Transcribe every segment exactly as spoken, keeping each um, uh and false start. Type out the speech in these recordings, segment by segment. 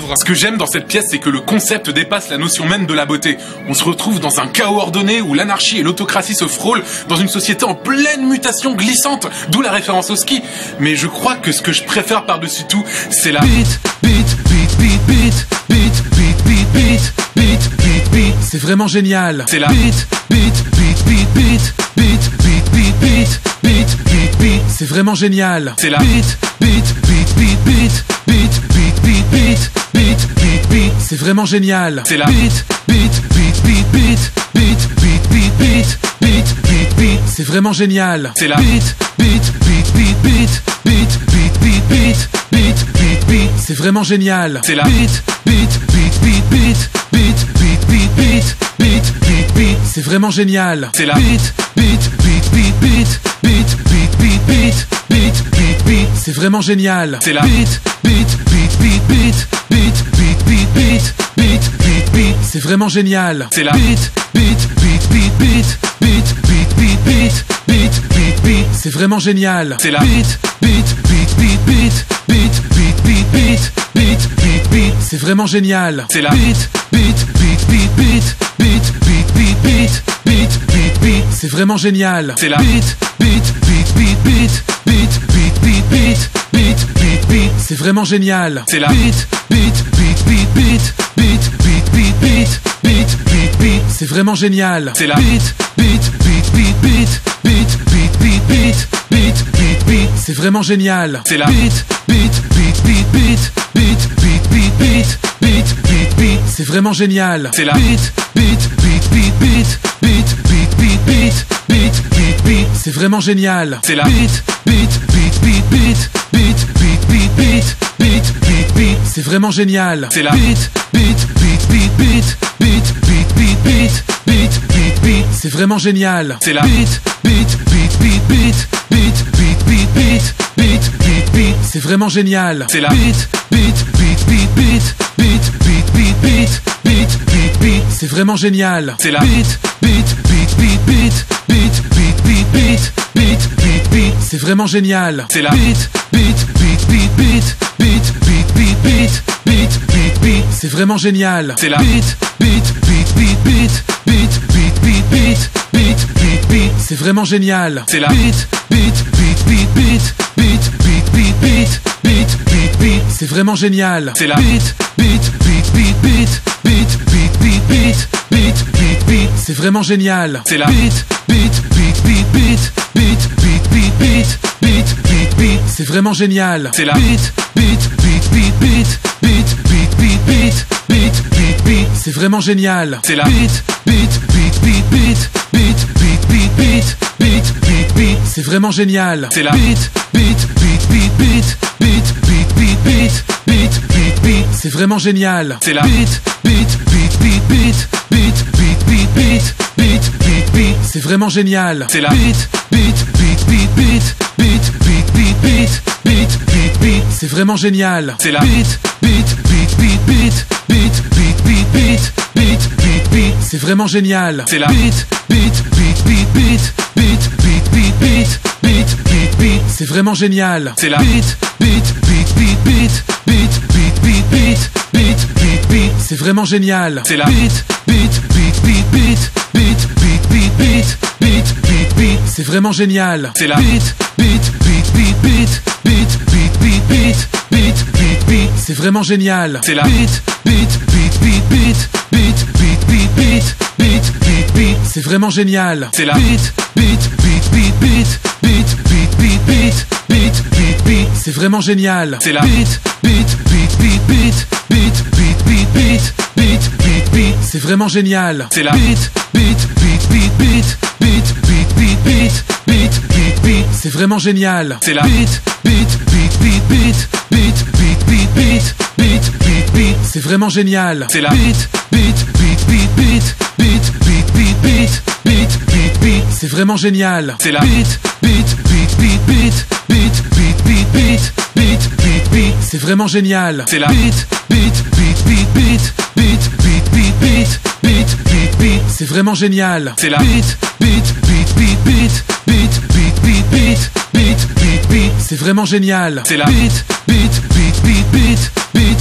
chef-d'œuvre. Ce que j'aime dans cette pièce, c'est que le concept dépasse la notion même de la beauté. On se retrouve dans un chaos ordonné où l'anarchie et l'autocratie se frôlent, dans une société en pleine mutation glissante, d'où la référence au ski. Mais je crois que ce que je préfère par-dessus tout, c'est la beat, beat, beat, beat, beat, beat, beat, beat, beat, beat, beat, beat. C'est vraiment génial. C'est la beat, beat, beat, beat, beat, beat, beat, beat, beat, beat, beat, beat. C'est vraiment génial. C'est la beat, beat, beat, beat, beat, beat, beat, beat, beat, beat, beat, beat. C'est vraiment génial. C'est la beat, beat, beat, beat, beat, beat, beat, beat, beat, beat, beat, beat. C'est vraiment génial. C'est la beat, beat, beat, beat, beat, beat, beat, beat, beat, beat, beat, beat. C'est vraiment génial. C'est la beat, beat, beat, beat, beat, beat, beat, beat, beat, beat, beat, beat. C'est vraiment génial. C'est la beat, beat, beat, beat, beat, beat, beat, beat, beat, beat, beat, beat. C'est vraiment génial. C'est la beat, beat, beat, beat, beat, beat, beat, beat, beat, beat, beat, beat. C'est vraiment génial. C'est la beat, beat, beat, beat, beat, beat, beat, beat, beat, beat, beat, beat. C'est vraiment génial. C'est la beat, beat, beat, beat, beat, beat, beat, beat, beat, beat, beat, beat. C'est vraiment génial. C'est la beat, beat, beat, beat, beat, beat, beat, beat, beat, beat, beat, beat. C'est vraiment génial. C'est la beat, beat, beat, beat, beat, beat, beat, beat, beat, beat, beat, beat. C'est vraiment génial. C'est la beat, beat, beat, beat, beat, beat, beat, beat, beat, beat, beat, beat. C'est vraiment génial. C'est la beat, beat, beat, beat, beat, beat, beat, beat, beat, beat, beat, beat. C'est vraiment génial. C'est la beat, beat, beat, beat, beat, beat, beat, beat, beat, beat, beat, beat. C'est vraiment génial. C'est la beat, beat, beat, beat, beat, beat, beat, beat, beat, beat, beat, beat. C'est vraiment génial. C'est la beat, beat, beat, beat, beat, beat, beat, beat, beat, beat, beat, beat. C'est vraiment génial. C'est la beat, beat, beat, beat, beat, beat, beat, beat, beat, beat, beat, beat. C'est vraiment génial. C'est la beat, beat, beat, beat, beat, beat, beat, beat, beat, beat, beat, beat. C'est vraiment génial. C'est la beat, beat, beat, beat, beat, beat, beat, beat, beat, beat, beat, beat. C'est vraiment génial. C'est la beat, beat, beat, beat, beat, beat, beat, beat, beat, beat, beat, beat. C'est vraiment génial. C'est la beat, beat, beat, beat, beat, beat, beat, beat, beat, beat, beat, beat. C'est vraiment génial. C'est la beat, beat, beat, beat, beat, beat, beat, beat, beat, beat, beat, beat. C'est vraiment génial. C'est la beat, beat, beat, beat, beat, beat, beat, beat, beat, beat, beat, beat. C'est vraiment génial. C'est la beat, beat, beat, beat, beat, beat, beat, beat, beat, beat, beat, beat. C'est vraiment génial. C'est la beat, beat, beat, beat, beat, beat, beat, beat, beat, beat, beat, beat. C'est vraiment génial. C'est la beat, beat, beat, beat, beat, beat, beat, beat, beat, beat, beat, beat. C'est vraiment génial. C'est la beat, beat, beat, beat, beat, beat, beat, beat, beat, beat, beat, beat. C'est vraiment génial. C'est la beat, beat, beat, beat, beat, beat, beat, beat, beat, beat, beat, beat. C'est vraiment génial. C'est la beat, beat, beat, beat, beat, beat, beat, beat, beat, beat, beat, beat. C'est vraiment génial. C'est la beat, beat, beat, beat, beat, beat, beat, beat, beat, beat, beat, beat. C'est vraiment génial. C'est la beat, beat, beat, beat, beat, beat, beat, beat, beat, beat, beat, beat. C'est vraiment génial. C'est la beat, beat, beat, beat, beat, beat, beat, beat, beat, beat, beat, beat. C'est vraiment génial. C'est la beat, beat, beat, beat, beat, beat, beat, beat, beat, beat, beat, beat. C'est vraiment génial. C'est la beat, beat, beat, beat, beat, beat, beat, beat, beat, beat, beat, beat. C'est vraiment génial. C'est la beat, beat, beat, beat, beat, beat, beat, beat, beat, beat, beat, beat. C'est vraiment génial. C'est la beat, beat, beat, beat, beat, beat, beat, beat, beat, beat, beat, beat. C'est vraiment génial. C'est la beat, beat, beat, beat, beat, beat, beat, beat, beat, beat, beat, beat. C'est vraiment génial. C'est la beat, beat, beat, beat, beat, beat, beat, beat, beat, beat, beat, beat. C'est vraiment génial. C'est la beat, beat, beat, beat, beat, beat, beat, beat, beat, beat, beat, beat. C'est vraiment génial. C'est la beat, beat, beat, beat, beat, beat, beat, beat, beat, beat, beat, beat. C'est vraiment génial. C'est la beat, beat, beat, beat, beat, beat, beat, beat, beat, beat, beat, beat. C'est vraiment génial. C'est la beat, beat, beat, beat, beat, beat, beat, beat, beat, beat, beat, beat. C'est vraiment génial. C'est la beat, beat, beat, beat, beat, beat, beat, beat, beat, beat, beat, beat. C'est vraiment génial. C'est la beat, beat, beat, beat, beat, beat, beat, beat, beat, beat, beat, beat. C'est vraiment génial. C'est la beat, beat, beat, beat, beat, beat, beat,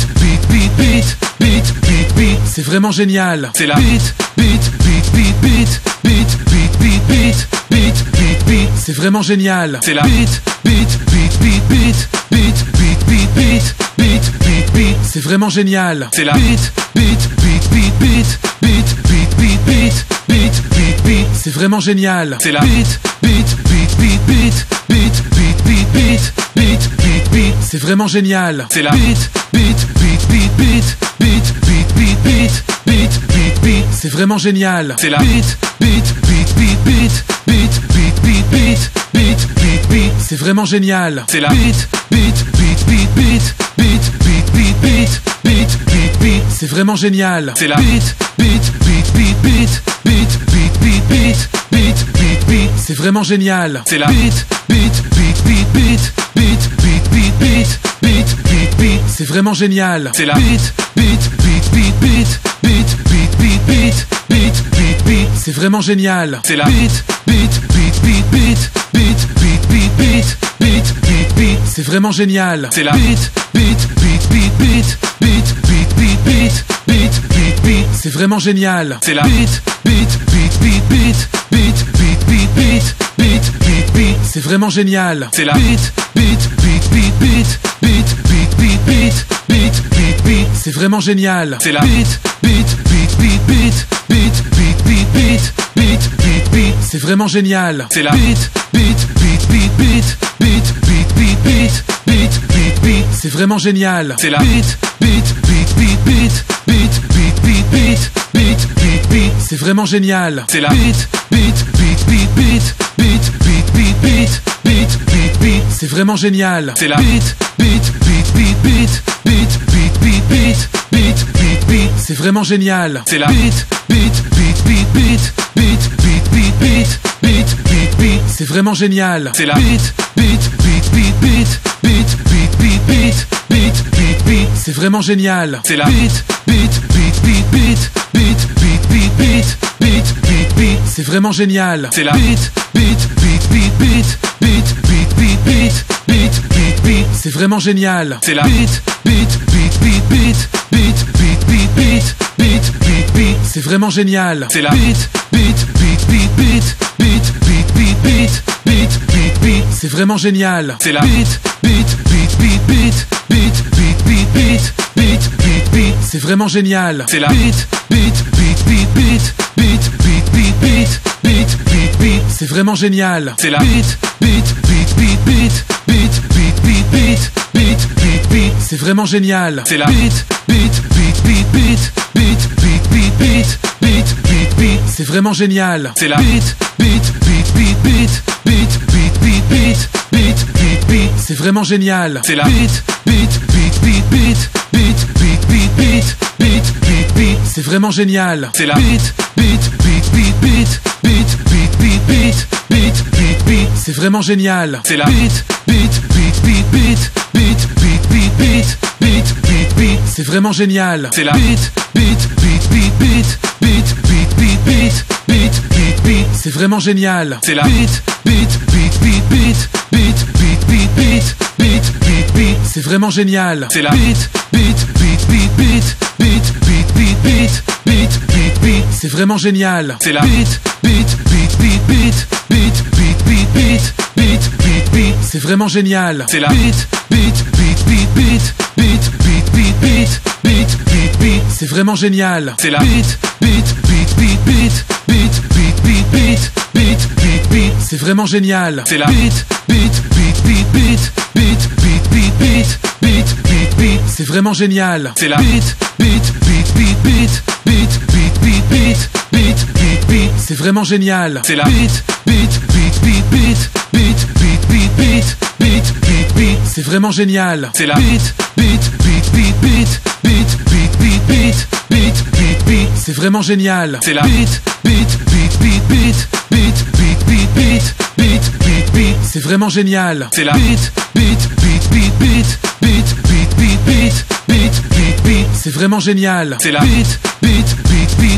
beat, beat, beat, beat, beat. C'est vraiment génial. C'est la beat, beat, beat, beat, beat, beat, beat, beat, beat, beat, beat, beat. C'est vraiment génial. C'est la beat, beat, beat, beat, beat, beat, beat, beat, beat, beat, beat, beat. C'est vraiment génial. C'est la beat, beat, beat, beat, beat, beat, beat, beat, beat, beat, beat, beat. C'est vraiment génial. C'est la beat, beat, beat, beat, beat, beat, beat, beat, beat, beat, beat, beat. C'est vraiment génial. C'est la beat, beat, beat, beat, beat, beat, beat, beat, beat, beat, beat, beat. C'est vraiment génial. C'est la beat, beat, beat, beat, beat, beat, beat, beat, beat, beat, beat, beat. C'est vraiment génial. C'est la beat, beat, beat, beat, beat, beat, beat, beat, beat, beat, beat, beat. C'est vraiment génial. C'est la beat, beat, beat, beat, beat, beat, beat, beat, beat, beat, beat, beat. C'est vraiment génial. C'est la beat, beat, beat, beat, beat, beat, beat, beat, beat, beat, beat, beat. C'est vraiment génial. C'est la beat, beat, beat, beat, beat, beat, beat, beat, beat, beat, beat, beat. C'est vraiment génial. C'est la beat, beat, beat, beat, beat, beat, beat, beat, beat, beat, beat, beat. C'est vraiment génial. C'est la beat, beat, beat, beat, beat, beat, beat, beat, beat, beat, beat, beat. C'est vraiment génial. C'est la beat, beat, beat, beat, beat, beat, beat, beat, beat, beat, beat, beat. C'est vraiment génial. C'est la beat, beat, beat, beat, beat, beat, beat, beat, beat, beat, beat, beat. C'est vraiment génial. C'est la beat, beat, beat, beat, beat, beat, beat, beat, beat, beat, beat, beat. C'est vraiment génial. C'est la beat, beat, beat, beat, beat, beat, beat, beat, beat, beat, beat, beat. C'est vraiment génial. C'est la beat, beat, beat, beat, beat, beat, beat, beat, beat, beat, beat, beat. C'est vraiment génial. C'est la beat, beat, beat, beat, beat, beat, beat, beat, beat, beat, beat, beat. C'est vraiment génial. C'est la beat, beat, beat, beat, beat, beat, beat, beat, beat, beat, beat, beat. C'est vraiment génial. C'est la beat, beat, beat, beat, beat, beat, beat, beat, beat, beat, beat, beat. C'est vraiment génial. C'est la beat, beat, beat, beat, beat, beat, beat, beat, beat, beat, beat, beat. C'est vraiment génial. C'est la beat, beat, beat, beat, beat, beat, beat, beat, beat, beat, beat, beat. C'est vraiment génial. C'est la beat, beat, beat, beat, beat, beat, beat, beat, beat, beat, beat, beat. C'est vraiment génial. C'est la beat, beat, beat, beat, beat, beat, beat, beat, beat, beat, beat, beat. C'est vraiment génial. C'est la beat, beat, beat, beat, beat, beat, beat, beat, beat, beat, beat, beat. C'est vraiment génial. C'est la beat, beat, beat, beat, beat, beat, beat, beat, beat, beat, beat, beat. C'est vraiment génial. C'est la beat, beat, beat, beat, beat, beat, beat, beat, beat, beat, beat, beat. C'est vraiment génial. C'est la beat, beat, beat, beat, beat, beat, beat, beat, beat, beat, beat, beat. C'est vraiment génial. C'est la beat, beat, beat, beat, beat, beat, beat, beat, beat, beat, beat, beat. C'est vraiment génial. C'est la beat, beat, beat, beat, beat, beat, beat, beat, beat, beat, beat, beat. C'est vraiment génial. C'est la beat, beat, beat, beat, beat, beat, beat, beat, beat, beat, beat, beat. C'est vraiment génial. C'est la beat, beat, beat, beat, beat, beat, beat, beat, beat, beat, beat, beat. C'est vraiment génial. C'est la beat, beat, beat, beat, beat, beat, beat, beat, beat, beat, beat, beat. C'est vraiment génial. C'est la beat, beat, beat, beat, beat, beat, beat, beat, beat, beat, beat, beat. C'est vraiment génial. C'est la beat, beat, beat, beat, beat, beat, beat, beat, beat, beat, beat, beat. C'est vraiment génial. C'est la beat, beat, beat, beat, beat, beat, beat, beat, beat, beat, beat, beat. C'est vraiment génial. C'est la beat, beat, beat, beat, beat, beat, beat, beat, beat, beat, beat, beat. C'est vraiment génial. C'est la beat, beat, beat, beat, beat, beat, beat, beat, beat, beat, beat, beat. C'est vraiment génial. C'est la beat, beat, beat, beat, beat, beat, beat, beat, beat, beat, beat, beat. C'est vraiment génial. C'est la beat, beat, beat, beat, beat, beat, beat, beat, beat, beat, beat, beat. C'est vraiment génial. C'est la beat, beat, beat, beat, beat, beat, beat, beat, beat, beat, beat, beat. C'est vraiment génial. C'est la beat, beat, beat, beat, beat, beat, beat, beat, beat, beat, beat, beat. C'est vraiment génial. C'est la beat, beat, beat, beat, beat, beat, beat, beat, beat, beat, beat, beat. C'est vraiment génial. C'est la beat, beat, beat, beat, beat, beat, beat, beat, beat, beat, beat, beat. C'est vraiment génial. C'est la beat, beat, beat, beat, beat, beat, beat, beat, beat, beat, beat, beat. C'est vraiment génial. C'est la beat, beat, beat, beat,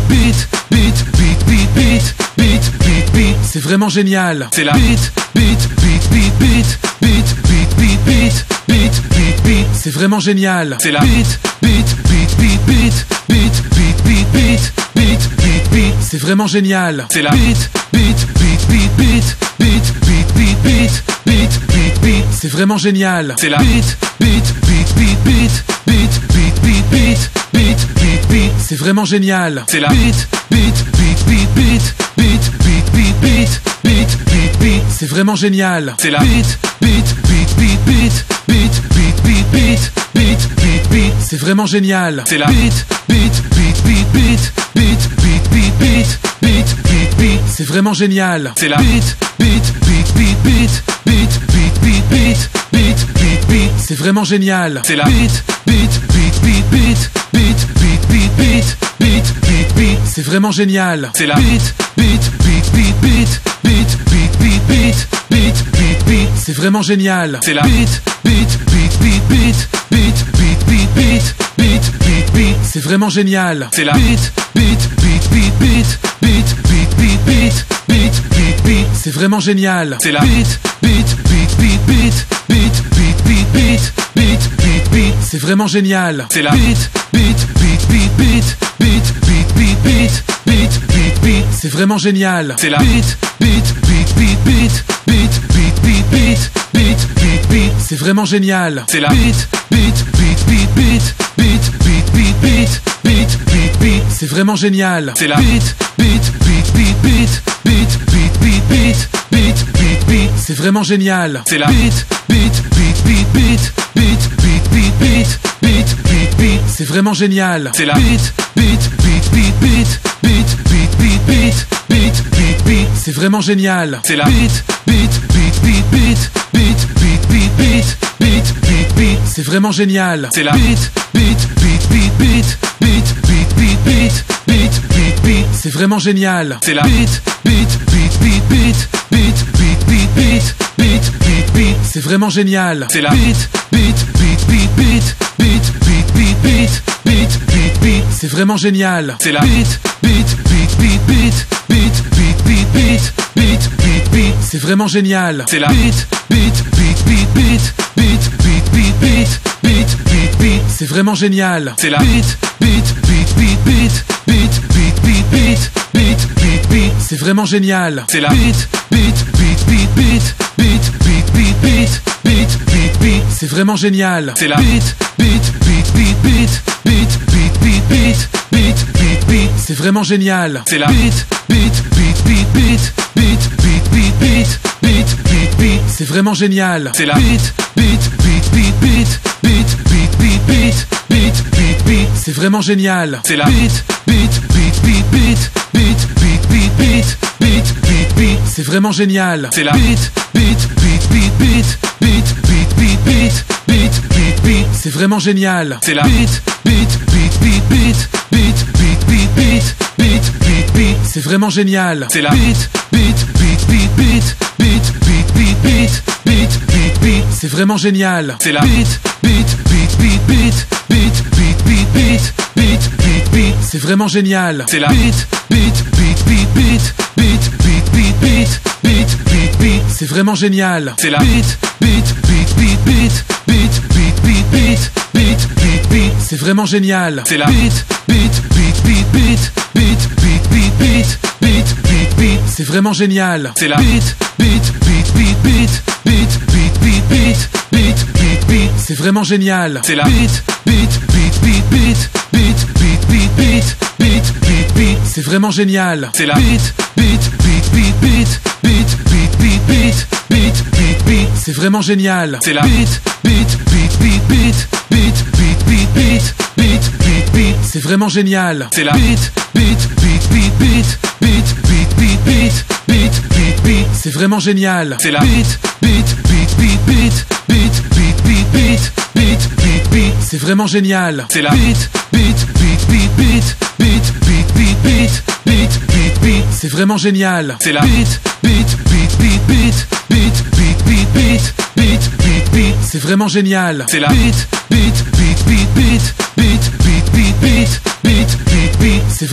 beat, beat, beat, beat, beat, beat, beat, beat, c'est vraiment génial. C'est la beat, beat, beat, beat, beat, beat, beat, beat, beat, beat, beat, beat, c'est vraiment génial. C'est la beat, beat, beat, beat, beat, beat, beat, beat, beat, beat, beat, beat, c'est vraiment génial. C'est la beat, beat, beat, beat, beat, beat, beat, beat, beat, beat, beat, beat, c'est vraiment génial. C'est la beat, beat, beat, beat, beat, beat, beat, beat, beat, beat, beat, beat, c'est vraiment génial. C'est la beat, beat, beat, beat, beat, beat, beat, beat, beat, beat, beat, beat, c'est vraiment génial. C'est la beat, beat, beat, beat, beat, beat, beat, beat, beat, beat, beat, beat, c'est vraiment génial. C'est la beat, beat, beat, beat, beat, beat, beat, beat, beat, beat, beat, beat, c'est vraiment génial. C'est la beat, beat, beat, beat, beat, beat, beat, beat, beat, beat, beat, beat, c'est vraiment génial. C'est la beat, beat, beat, beat, beat, beat, beat, beat, beat, beat, beat, beat, c'est vraiment génial. C'est la beat, beat, beat, beat, beat, beat, beat, beat, beat, beat, beat, beat, c'est vraiment génial. C'est la beat, beat, beat, beat, beat, beat, beat, beat, beat, beat, beat, beat, c'est vraiment génial. C'est la beat, beat, beat, beat, beat, beat, beat, beat, beat, beat, beat, beat, c'est vraiment génial. C'est la beat, beat, beat, beat, beat, beat, beat, beat, beat, beat, beat, beat, c'est vraiment génial. C'est la beat, beat, beat, beat, beat, beat, beat, beat, beat, beat, beat, beat, c'est vraiment génial. C'est la beat, beat, beat, beat, beat, beat, beat, beat, beat, beat, beat, beat, c'est vraiment génial. C'est la beat, beat, beat, beat, beat, beat, beat, beat, beat, beat, beat, beat, c'est vraiment génial. C'est la beat, beat, beat, beat, beat, beat, beat, beat, beat, beat, beat, beat, c'est vraiment génial. C'est la beat, beat, beat, beat, beat, beat, beat, beat, beat, beat, beat, beat, c'est vraiment génial. C'est la beat, beat, beat, beat, beat, beat, beat, beat, beat, beat, beat, beat, c'est vraiment génial. C'est la beat, beat, beat, beat, beat, beat, beat, beat, beat, beat, beat, beat, c'est vraiment génial. C'est la beat, beat, beat, beat, beat, beat, beat, beat, beat, beat, beat, beat, c'est vraiment génial. C'est la beat, beat, beat, beat, beat, beat, beat, beat, beat, beat, beat, beat, c'est vraiment génial. C'est la beat, beat, beat, beat, beat, beat, beat, beat, beat, beat, beat, beat, c'est vraiment génial. C'est la beat, beat, beat, beat, beat, beat, beat, beat, beat, beat, beat, beat, c'est vraiment génial. C'est la beat, beat, beat, beat, beat, beat, beat, beat, beat, beat, beat, beat, c'est vraiment génial. C'est la beat, beat, beat, beat, beat, beat, beat, beat, beat, beat, beat, beat, c'est vraiment génial. C'est la beat, beat, beat, beat, beat, beat, beat, beat, beat, beat, beat, beat, c'est vraiment génial. C'est la beat, beat, beat, beat, beat, beat, beat, beat, beat, beat, beat, beat, c'est vraiment génial. C'est la beat, beat, beat, beat, beat, beat, beat, beat, beat, beat, beat, beat, c'est vraiment génial. C'est la beat, beat, beat, beat, beat, beat, beat, beat, beat, beat, beat, beat, c'est vraiment génial. C'est la beat, beat, beat, beat, beat, beat, beat, beat, beat, beat, beat, beat, c'est vraiment génial. C'est la beat, beat, beat, beat, beat, beat, beat, beat, beat, beat, beat, beat, c'est vraiment génial. C'est la beat, beat, beat, beat, beat, beat, beat, beat, beat, beat, beat, beat, c'est vraiment génial. C'est la beat, beat, beat, beat, beat, beat, beat, beat, beat, beat, beat, beat, c'est vraiment génial. C'est la beat, beat, beat, beat, beat, beat, beat, beat, beat, beat, beat, beat, c'est vraiment génial. C'est la beat, beat, beat, beat, beat, beat, beat, beat, beat, beat, beat, beat, c'est vraiment génial. C'est la beat, beat, beat, beat, beat, beat, beat, beat, beat, beat, beat, beat, c'est vraiment génial. C'est la beat, beat, beat, beat, beat, beat, beat, beat, beat, beat, beat, beat, c'est vraiment génial. C'est la beat, beat, beat, beat, beat, beat, beat, beat, beat, beat, beat, beat, c'est vraiment génial. C'est la beat, beat, beat, beat, beat, beat, beat, beat, beat, beat, beat, beat, c'est vraiment génial. C'est la beat, beat, beat, beat, beat, beat, beat, beat, beat, beat, beat, beat, c'est vraiment génial. C'est la beat, beat, beat, beat, beat, beat, beat, beat, beat, beat, beat, beat, c'est vraiment génial. C'est la beat, beat, beat, beat, beat, beat, beat, beat, beat, beat, beat, beat, c'est vraiment génial. C'est la beat, beat, beat, beat, beat, beat, beat, beat, beat, beat, beat, beat, c'est vraiment génial. C'est la beat, beat, beat, beat, beat, beat, beat, beat, beat, beat, beat, beat, c'est vraiment génial. C'est la beat, beat, beat, beat, beat, beat, beat, beat, beat, beat, beat, beat, c'est vraiment génial. C'est la beat, beat, beat, beat, beat, beat, beat, beat, beat, beat, beat, beat, c'est vraiment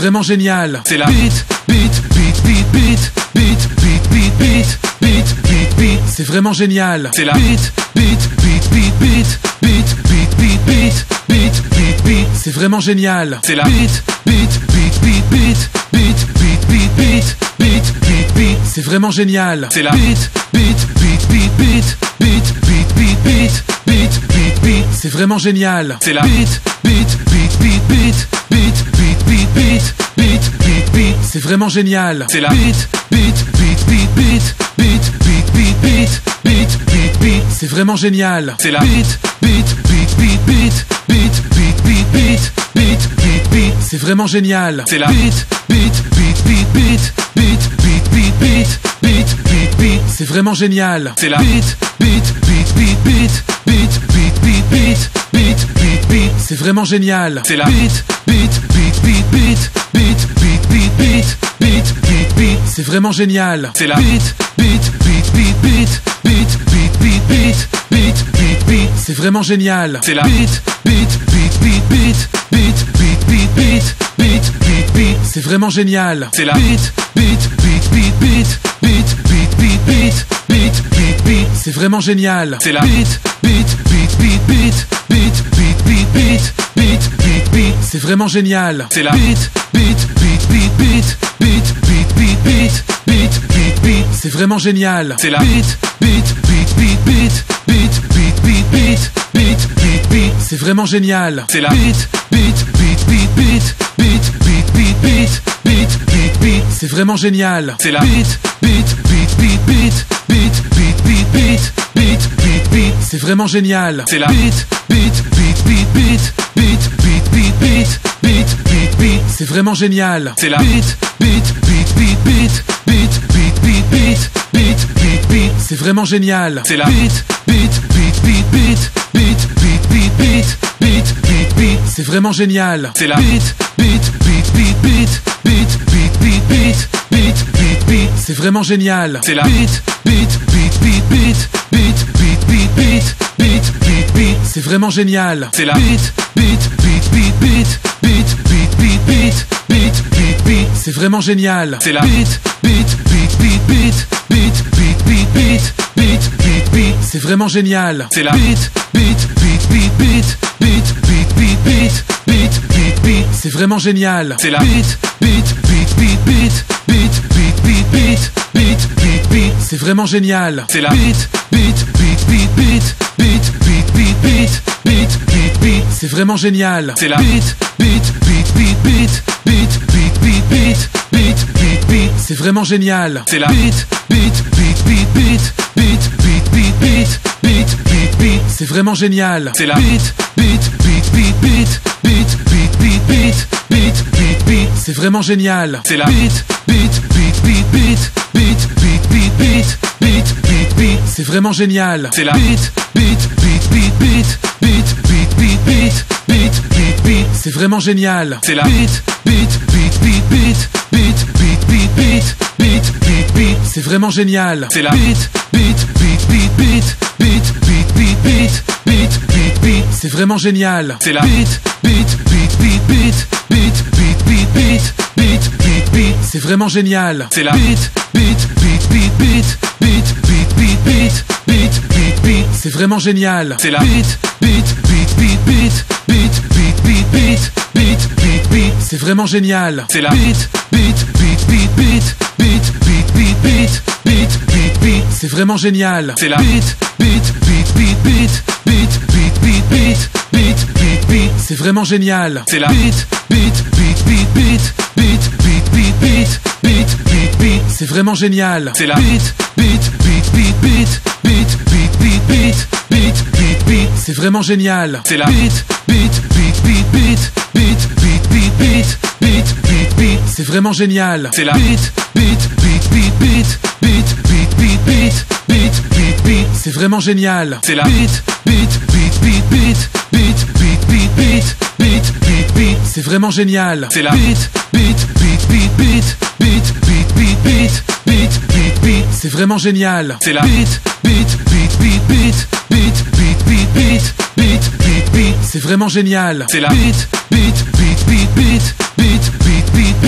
vraiment génial. C'est la beat, beat, beat, beat, beat, beat, beat, beat, beat, beat, beat, beat. C'est vraiment génial. C'est la beat, beat, beat, beat, beat, beat, beat, beat, beat, beat, beat, beat. C'est vraiment génial. C'est la beat, beat, beat, beat, beat, beat, beat, beat, beat, beat, beat, beat. C'est vraiment génial. C'est la beat, beat, beat, beat, beat, beat, beat, beat, beat, beat, beat, beat. C'est vraiment génial. C'est la beat, beat, beat, beat, beat, beat, beat, beat, beat, beat, beat, beat. C'est vraiment génial. C'est la beat, beat, beat, beat, beat, beat, beat, beat, beat, beat, beat, beat. C'est vraiment génial. C'est la beat, beat, beat, beat, beat, beat, beat, beat, beat, beat, beat, beat. C'est vraiment génial. C'est la beat, beat, beat, beat, beat, beat, beat, beat, beat, beat, beat, beat. C'est vraiment génial. C'est la beat, beat, beat, beat, beat, beat, beat, beat, beat, beat, beat, beat. C'est vraiment génial. C'est la beat, beat, beat, beat, beat, beat, beat, beat, beat, beat, beat, beat. C'est vraiment génial. C'est la beat, beat, beat, beat, beat, beat, beat, beat, beat, beat, beat, beat. C'est vraiment génial. C'est la beat, beat, beat, beat, beat, beat, beat, beat, beat, beat, beat, beat. C'est vraiment génial. C'est la beat, beat, beat, beat, beat, beat, beat, beat, beat, beat, beat, beat. C'est vraiment génial. C'est la beat, beat, beat, beat, beat, beat, beat, beat, beat, beat, beat, beat. C'est vraiment génial. C'est la beat, beat, beat, beat, beat, beat, beat, beat, beat, beat, beat, beat. C'est vraiment génial. C'est la beat, beat, beat, beat, beat, beat, beat, beat, beat, beat, beat, beat. C'est vraiment génial. C'est la beat, beat, beat, beat, beat, beat, beat, beat, beat, beat, beat, beat. C'est vraiment génial. C'est la beat, beat, beat, beat, beat, beat, beat, beat, beat, beat, beat, beat. C'est vraiment génial. C'est la beat, beat, beat, beat, beat, beat, beat, beat, beat, beat, beat, beat. C'est vraiment génial. C'est la beat, beat, beat, beat, beat, beat, beat, beat, beat, beat, beat, beat. C'est vraiment génial. C'est la beat, beat, beat, beat, beat, beat, beat, beat, beat, beat, beat, beat. C'est vraiment génial. C'est la beat, beat, beat, beat, beat, beat, beat, beat, beat, beat, beat, beat. C'est vraiment génial. C'est la beat, beat, beat, beat, beat, beat, beat, beat, beat, beat, beat, beat. C'est vraiment génial. C'est la beat, beat, beat, beat, beat, beat, beat, beat, beat, beat, beat, beat. C'est vraiment génial. C'est la beat, beat, beat, beat, beat, beat, beat, beat, beat, beat, beat, beat. C'est vraiment génial. C'est la beat, beat, beat, beat, beat, beat, beat, beat, beat, beat, beat, beat. C'est vraiment génial. C'est la beat, beat, beat, beat, beat, beat, beat, beat, beat, beat, beat, beat. C'est vraiment génial. C'est la beat, beat, beat, beat, beat, beat, beat, beat, beat, beat, beat, beat. C'est vraiment génial. C'est la beat, beat, beat, beat, beat, beat, beat, beat, beat, beat, beat, beat. C'est vraiment génial. C'est la beat, beat, beat, beat, beat, beat, beat, beat, beat, beat, beat, beat. C'est vraiment génial. C'est la beat, beat, beat, beat, beat, beat, beat, beat, beat, beat, beat, beat. C'est vraiment génial. C'est la beat, beat, beat, beat, beat, beat, beat, beat, beat, beat, beat, beat. C'est vraiment génial. C'est la beat, beat, beat, beat, beat, beat, beat, beat, beat, beat, beat, beat. C'est vraiment génial. C'est la beat, beat, beat, beat, beat, beat, beat, beat, beat, beat, beat, beat. C'est vraiment génial. C'est la beat, beat, beat, beat, beat, beat, beat, beat, beat, beat, beat, beat. C'est vraiment génial. C'est la beat, beat, beat, beat, beat, beat, beat, beat, beat, beat, beat, beat. C'est vraiment génial. C'est la beat, beat, beat, beat, beat, beat, beat, beat, beat, beat, beat, beat. C'est vraiment génial. C'est la beat, beat, beat, beat, beat, beat, beat, beat, beat, beat, beat, beat. C'est vraiment génial. C'est la beat, beat, beat, beat, beat, beat, beat, beat, beat, beat, beat, beat. C'est vraiment génial. C'est la beat, beat, beat, beat, beat, beat, beat, beat, beat, beat, beat, beat. C'est vraiment génial. C'est la beat, beat, beat, beat, beat, beat, beat, beat, beat, beat, beat, beat. C'est vraiment génial. C'est la beat, beat, beat, beat, beat, beat, beat, beat, beat, beat, beat, beat. C'est vraiment génial. C'est la beat, beat, beat, beat, beat, beat, beat, beat, beat, beat, beat, beat. C'est vraiment génial. C'est la beat, beat, beat, beat, beat, beat, beat, beat, beat, beat, beat, beat. C'est vraiment génial. C'est la beat, beat, beat, beat, beat, beat, beat, beat, beat, beat, beat, beat. C'est vraiment génial. C'est la beat, beat, beat, beat, beat, beat, beat, beat, beat, beat, beat, beat. C'est vraiment génial. C'est la beat, beat, beat, beat, beat, beat, beat, beat, beat, beat, beat, beat. C'est vraiment génial. C'est la beat, beat, beat, beat, beat, beat, beat, beat,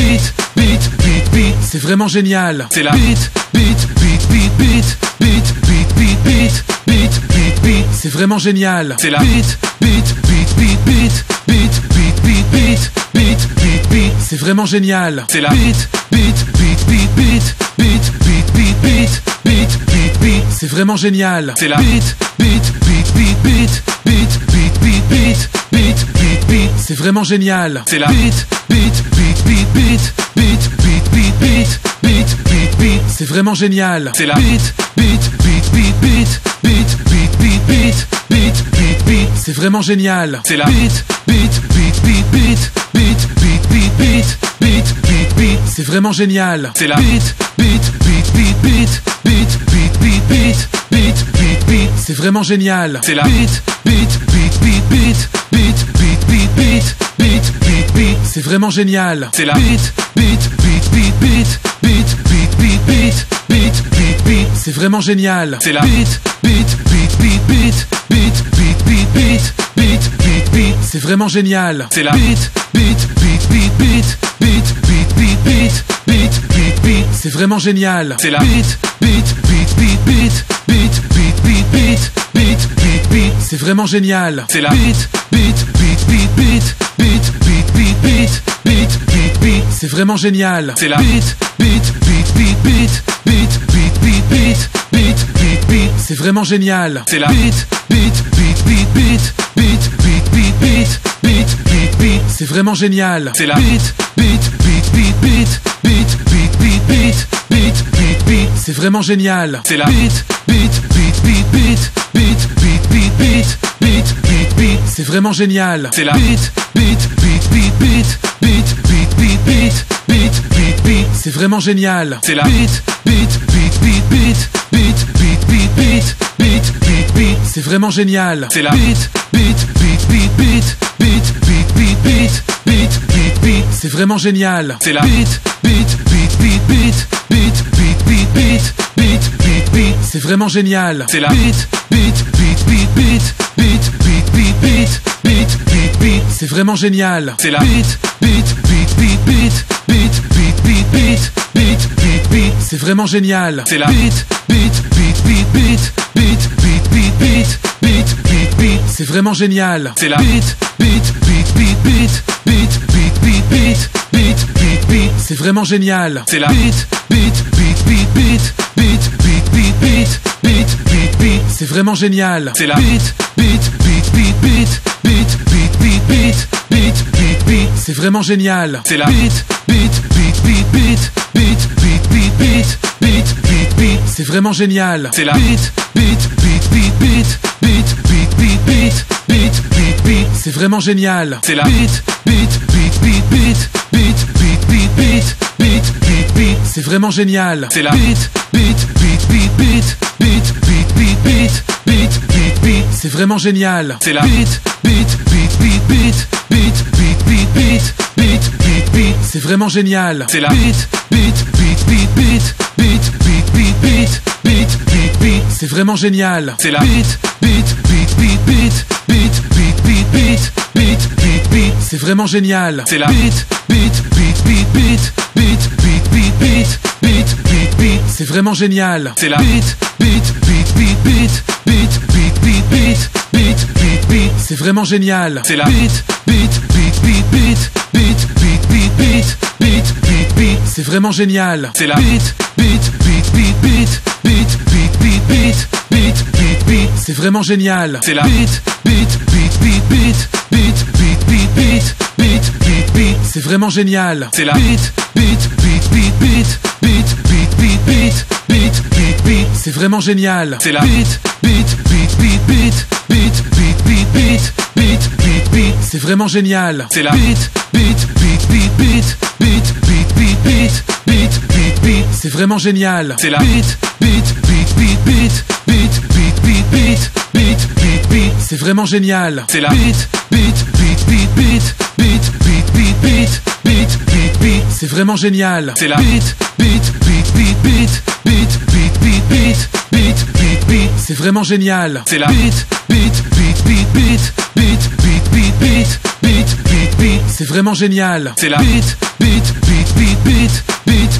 C'est vraiment génial. C'est la beat, beat, beat, beat, beat, beat, beat, beat, beat, beat, beat, beat. C'est vraiment génial. C'est la beat, beat, beat, beat, beat, beat, beat, beat, beat, beat, beat, beat. C'est vraiment génial. C'est la beat, beat, beat, beat, beat, beat, beat, beat, beat, beat, beat, beat. C'est vraiment génial. C'est la beat, beat, beat, beat, beat, beat, beat, beat, beat, beat, beat, beat. C'est vraiment génial. C'est la beat, beat, beat, beat, beat, beat, beat, beat, beat, beat, beat, beat. C'est vraiment génial. C'est la beat, beat, beat, beat, beat, beat, beat, beat, beat, beat, beat, beat. C'est vraiment génial. C'est la beat, beat, beat, beat, beat, beat, beat, beat, beat, beat, beat, beat. C'est vraiment génial. C'est la beat, beat, beat, beat, beat, beat, beat, beat, beat, beat, beat, beat. C'est vraiment génial. C'est la beat, beat, beat, beat, beat, beat, beat, beat, beat, beat, beat, beat. C'est vraiment génial. C'est la beat, beat, beat, beat, beat, beat, beat, beat, beat, beat, beat, beat. C'est vraiment génial. C'est la beat, beat, beat, beat, beat, beat, beat, beat, beat, beat, beat, beat. C'est vraiment génial. C'est la beat, beat, beat, beat, beat, beat, beat, beat, beat, beat, beat, beat. C'est vraiment génial. C'est la beat, beat, beat, beat, beat, beat, beat, beat, beat, beat, beat, beat. C'est vraiment génial. C'est la beat, beat, beat, beat, beat, beat, beat, beat, beat, beat, beat, beat. C'est vraiment génial. C'est la beat, beat, beat, beat, beat, beat, beat, beat, beat, beat, beat, beat. C'est vraiment génial. C'est la beat, beat, beat, beat, beat, beat, beat, beat, beat, beat, beat, beat. C'est vraiment génial. C'est la beat, beat, beat, beat, beat, beat, beat, beat, beat, beat, beat, beat. C'est vraiment génial. C'est la beat, beat, beat, beat, beat, beat, beat, beat, beat, beat, beat, beat. C'est vraiment génial. C'est la beat, beat, beat, beat, beat, beat, beat, beat, beat, beat, beat, beat. C'est vraiment génial. C'est la beat, beat, beat, beat, beat, beat, beat, beat, beat, beat, beat, beat. C'est vraiment génial. C'est la beat, beat, beat, beat, beat, beat, beat, beat, beat, beat, beat, beat. C'est vraiment génial. C'est la beat, beat, beat, beat, beat, beat, beat, beat, beat, beat, beat, beat. C'est vraiment génial. C'est la beat, beat, beat, beat, beat, beat, beat, beat, beat, beat, beat, beat. C'est vraiment génial. C'est la beat, beat, beat, beat, beat, beat, beat, beat, beat, beat, beat, beat. C'est vraiment génial. C'est la beat, beat, beat, beat, beat, beat, beat, beat, beat, beat, beat, beat. C'est vraiment génial. C'est la beat, beat, beat, beat, beat, beat, beat, beat, beat, beat, beat, beat. C'est vraiment génial. C'est la beat, beat, beat, beat, beat, beat, beat, beat, beat, beat, beat, beat. C'est vraiment génial. C'est la beat, beat, beat, beat, beat, beat, beat, beat, beat, beat, beat, beat. C'est vraiment génial. C'est la beat, beat, beat, beat, beat, beat, beat, beat, beat, beat, beat, beat. C'est vraiment génial. C'est la beat, beat, beat, beat, beat, beat, beat, beat, beat, beat, beat, beat. C'est vraiment génial. C'est la beat, beat, beat, beat, beat, beat, beat, beat, beat, beat, beat, beat. C'est vraiment génial. C'est la beat, beat, beat, beat, beat, beat, beat, beat, beat, beat, beat, beat. C'est vraiment génial. C'est la beat, beat, beat, beat, beat, beat, beat, beat, beat, beat, beat, beat. C'est vraiment génial. C'est la beat, beat, beat, beat, beat, beat, beat, beat, beat, beat, beat, beat. C'est vraiment génial. C'est la beat, beat, beat, beat, beat, beat, beat, beat, beat, beat, beat, beat. C'est vraiment génial. C'est la beat, beat, beat, beat, beat, beat, beat, beat, beat, beat, beat, beat. C'est vraiment génial. C'est la beat, beat, beat, beat, beat, beat, beat, beat, beat, beat, beat, beat. C'est vraiment génial. C'est la beat, beat, beat, beat, beat, beat, beat, beat, beat, beat, beat, beat. C'est vraiment génial. C'est la beat, beat, beat, beat, beat, beat, beat, beat, beat, beat, beat, beat. C'est vraiment génial. C'est la beat, beat, beat, beat, beat, beat, beat, beat, beat, beat, beat, beat. C'est vraiment génial. C'est la beat, beat, beat, beat, beat, beat, beat, beat, beat, beat, beat, beat. C'est vraiment génial. C'est la beat, beat, beat, beat, beat, beat, beat, beat, beat, beat, beat, beat. C'est vraiment génial. C'est la beat, beat, beat, beat, beat, beat, beat, beat, beat, beat, beat, beat. C'est vraiment génial. C'est la beat, beat, beat, beat, beat, beat, beat, beat, beat, beat, beat, beat. C'est vraiment génial. C'est la beat, beat, beat, beat, beat, beat, beat, beat, beat, beat, beat, beat. C'est vraiment génial. C'est la beat, beat, beat, beat, beat, beat, beat, beat, beat, beat, beat, beat. C'est vraiment génial. C'est la beat, beat, beat, beat, beat, beat, beat, beat, beat, beat, beat, beat. C'est vraiment génial. C'est la beat, beat, beat, beat, beat, beat, beat,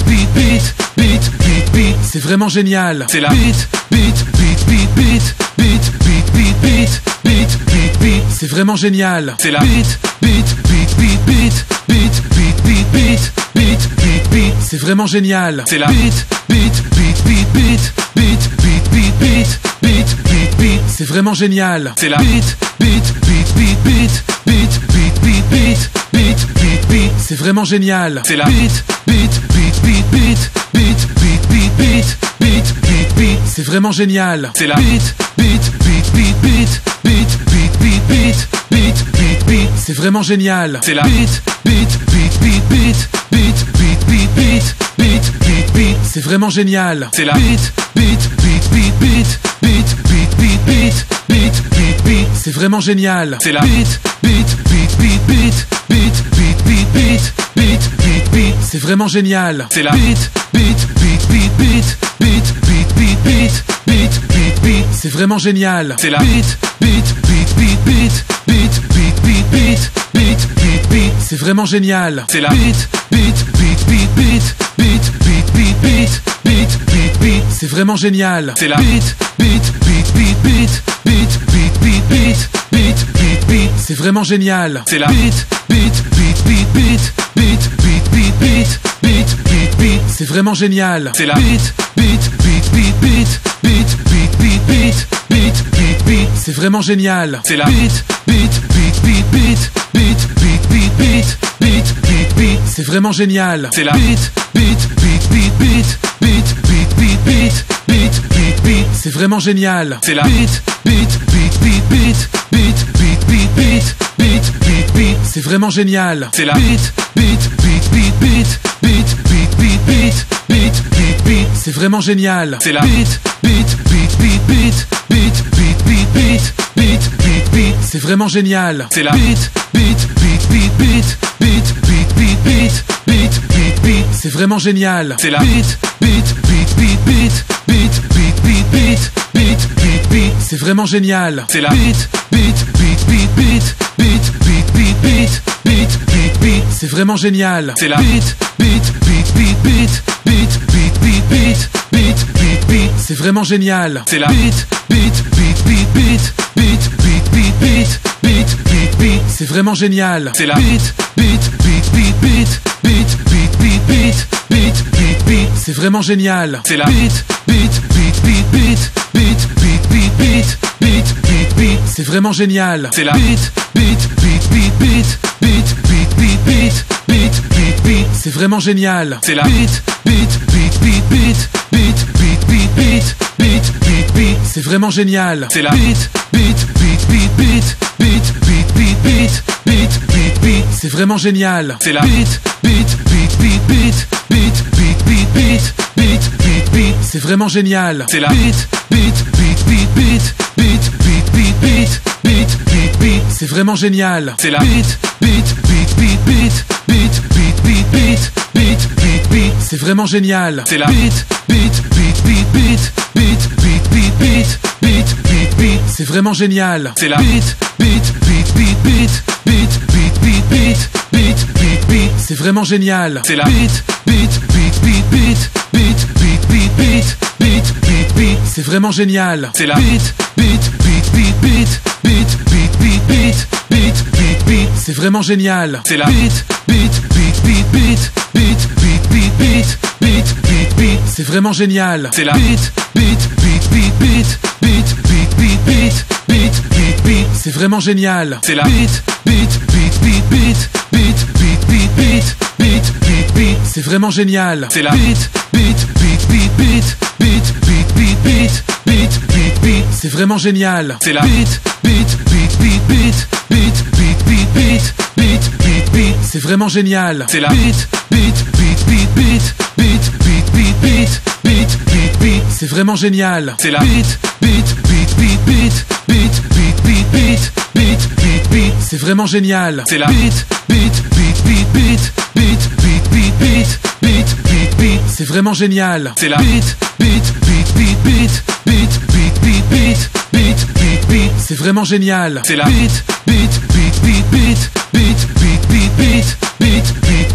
beat, beat, beat, beat, beat, c'est vraiment génial. C'est la beat, beat, beat, beat, beat, beat, beat, beat, beat, beat, beat, beat, c'est vraiment génial. C'est la beat, beat, beat, beat, beat, beat, beat, beat, beat, beat, beat, beat, c'est vraiment génial. C'est la beat, beat, beat, beat, beat, beat, beat, beat, beat, beat, beat, beat, c'est vraiment génial. C'est la beat, beat, beat, beat, beat, beat, beat, beat, beat, beat, beat, beat, c'est vraiment génial. C'est la beat, beat, beat, beat, beat, beat, beat, beat, beat, beat, beat, beat, c'est vraiment génial. C'est la beat, beat, beat, beat, beat, beat, beat, beat, beat, beat, beat, beat, c'est vraiment génial. C'est la beat, beat, beat, beat, beat, beat, beat, beat, beat, beat, beat, beat, c'est vraiment génial. C'est la beat, beat, beat, beat, beat, beat, beat, beat, beat, beat, beat, beat, c'est vraiment génial. C'est la beat, beat, beat, beat, beat, beat, beat, beat, beat, beat, beat, beat, c'est vraiment génial. C'est la beat, beat, beat, beat, beat, beat, beat, beat, beat, beat, beat, beat, c'est vraiment génial. C'est la beat, beat, beat, beat, beat, beat, beat, beat, beat, beat, beat, beat, c'est vraiment génial. C'est la beat, beat, beat, beat, beat, beat, beat, beat, beat, beat, beat, beat, c'est vraiment génial. C'est la beat, beat, beat, beat, beat, beat, beat, beat, beat, beat, beat, beat, c'est vraiment génial. C'est la beat, beat, beat, beat, beat, beat, beat, beat, beat, beat, beat, beat, c'est vraiment génial. C'est la beat, beat, beat, beat, beat, beat, beat, beat, beat, beat, beat, beat, c'est vraiment génial. C'est la beat, beat, beat, beat, beat, beat, beat, beat, beat, beat, beat, beat, c'est vraiment génial. C'est la beat, beat, beat, beat, beat, beat, beat, beat, beat, beat, beat, beat, c'est vraiment génial. C'est la beat, beat, beat, beat, beat, beat, beat, beat, beat, beat, beat, beat, c'est vraiment génial. C'est la beat, beat, beat, beat, beat, beat, beat, beat, beat, beat, beat, beat, c'est vraiment génial. C'est la beat, beat, beat, beat, beat, beat, beat, beat, beat, beat, beat, beat, c'est vraiment génial. C'est la beat, beat, beat, beat, beat, beat, beat, beat, beat, beat, beat, beat, c'est vraiment génial. C'est la beat, beat, beat, beat, beat, beat, beat, beat, beat, beat, beat, beat, c'est vraiment génial. C'est la beat, beat, beat, beat, beat, beat, beat, beat, beat, beat, beat, beat, c'est vraiment génial. C'est la beat, beat, beat, beat, beat, beat, beat, beat, beat, beat, beat, beat, c'est vraiment génial. C'est la beat, beat, beat, beat, beat, beat, beat, beat, beat, beat, beat, beat, c'est vraiment génial. C'est la beat, beat, beat, beat, beat, beat, beat, beat, beat, beat, beat, beat, c'est vraiment génial. C'est la beat, beat, beat, beat, beat, beat, beat, beat, beat, beat, beat, beat, c'est vraiment génial. C'est la beat, beat, beat, beat, beat, beat, beat, beat, beat, beat, beat, beat, c'est vraiment génial. C'est la beat, beat, beat, beat, beat, beat, beat, beat, beat, beat, beat, beat, c'est vraiment génial. C'est la beat, beat, beat, beat, beat, beat, beat, beat, beat, beat, beat, beat, c'est vraiment génial. C'est la beat, beat, beat, beat, beat, beat, beat, beat, beat, beat, beat, beat, c'est vraiment génial. C'est la beat, beat, beat, beat, beat, beat, beat, beat, beat, beat, beat, beat, c'est vraiment génial. C'est la beat, beat, beat, beat, beat, beat, beat, beat, beat, beat, beat, beat, c'est vraiment génial. C'est la beat, beat, beat, beat, beat, beat, beat, beat, beat, beat, beat, beat, c'est vraiment génial. C'est la beat, beat, beat, beat, beat, beat, beat, beat, beat, beat, beat, beat, c'est vraiment génial. C'est la beat, beat, beat, beat, beat, beat, beat, beat, beat, beat, beat, beat, c'est vraiment génial. C'est la beat, beat, beat, beat, beat, beat, beat, beat, beat, beat, beat, beat, c'est vraiment génial. C'est la beat, beat, beat, beat, beat, beat, beat, beat, beat, beat, beat, beat, c'est vraiment génial. C'est la beat, beat, beat, beat, beat, beat, beat, beat, beat, beat, beat, beat, c'est vraiment génial. C'est la beat, beat, beat, beat, beat, beat, beat, beat, beat, beat, beat, beat, c'est vraiment génial. C'est la beat, beat, beat, beat, beat, beat, beat, beat, beat, beat, beat, beat, c'est vraiment génial. C'est la beat, beat, beat, beat, beat, beat, beat, beat, beat, beat, beat, beat, c'est vraiment génial. C'est la beat, beat, beat, beat, beat, beat, beat, beat, beat, beat, beat, beat, c'est vraiment génial. C'est la beat, beat, beat, beat, beat, beat, beat, beat, beat, beat, beat, beat, c'est vraiment génial. C'est la beat, beat, beat, beat, beat, beat, beat, beat, beat, beat, beat, beat, c'est vraiment génial. C'est la beat, beat, beat, beat, beat, beat, beat, beat, beat, beat, beat, beat, c'est vraiment génial. C'est la beat, beat, beat, beat, beat, beat, beat, beat, beat, beat, beat, beat, beat, c'est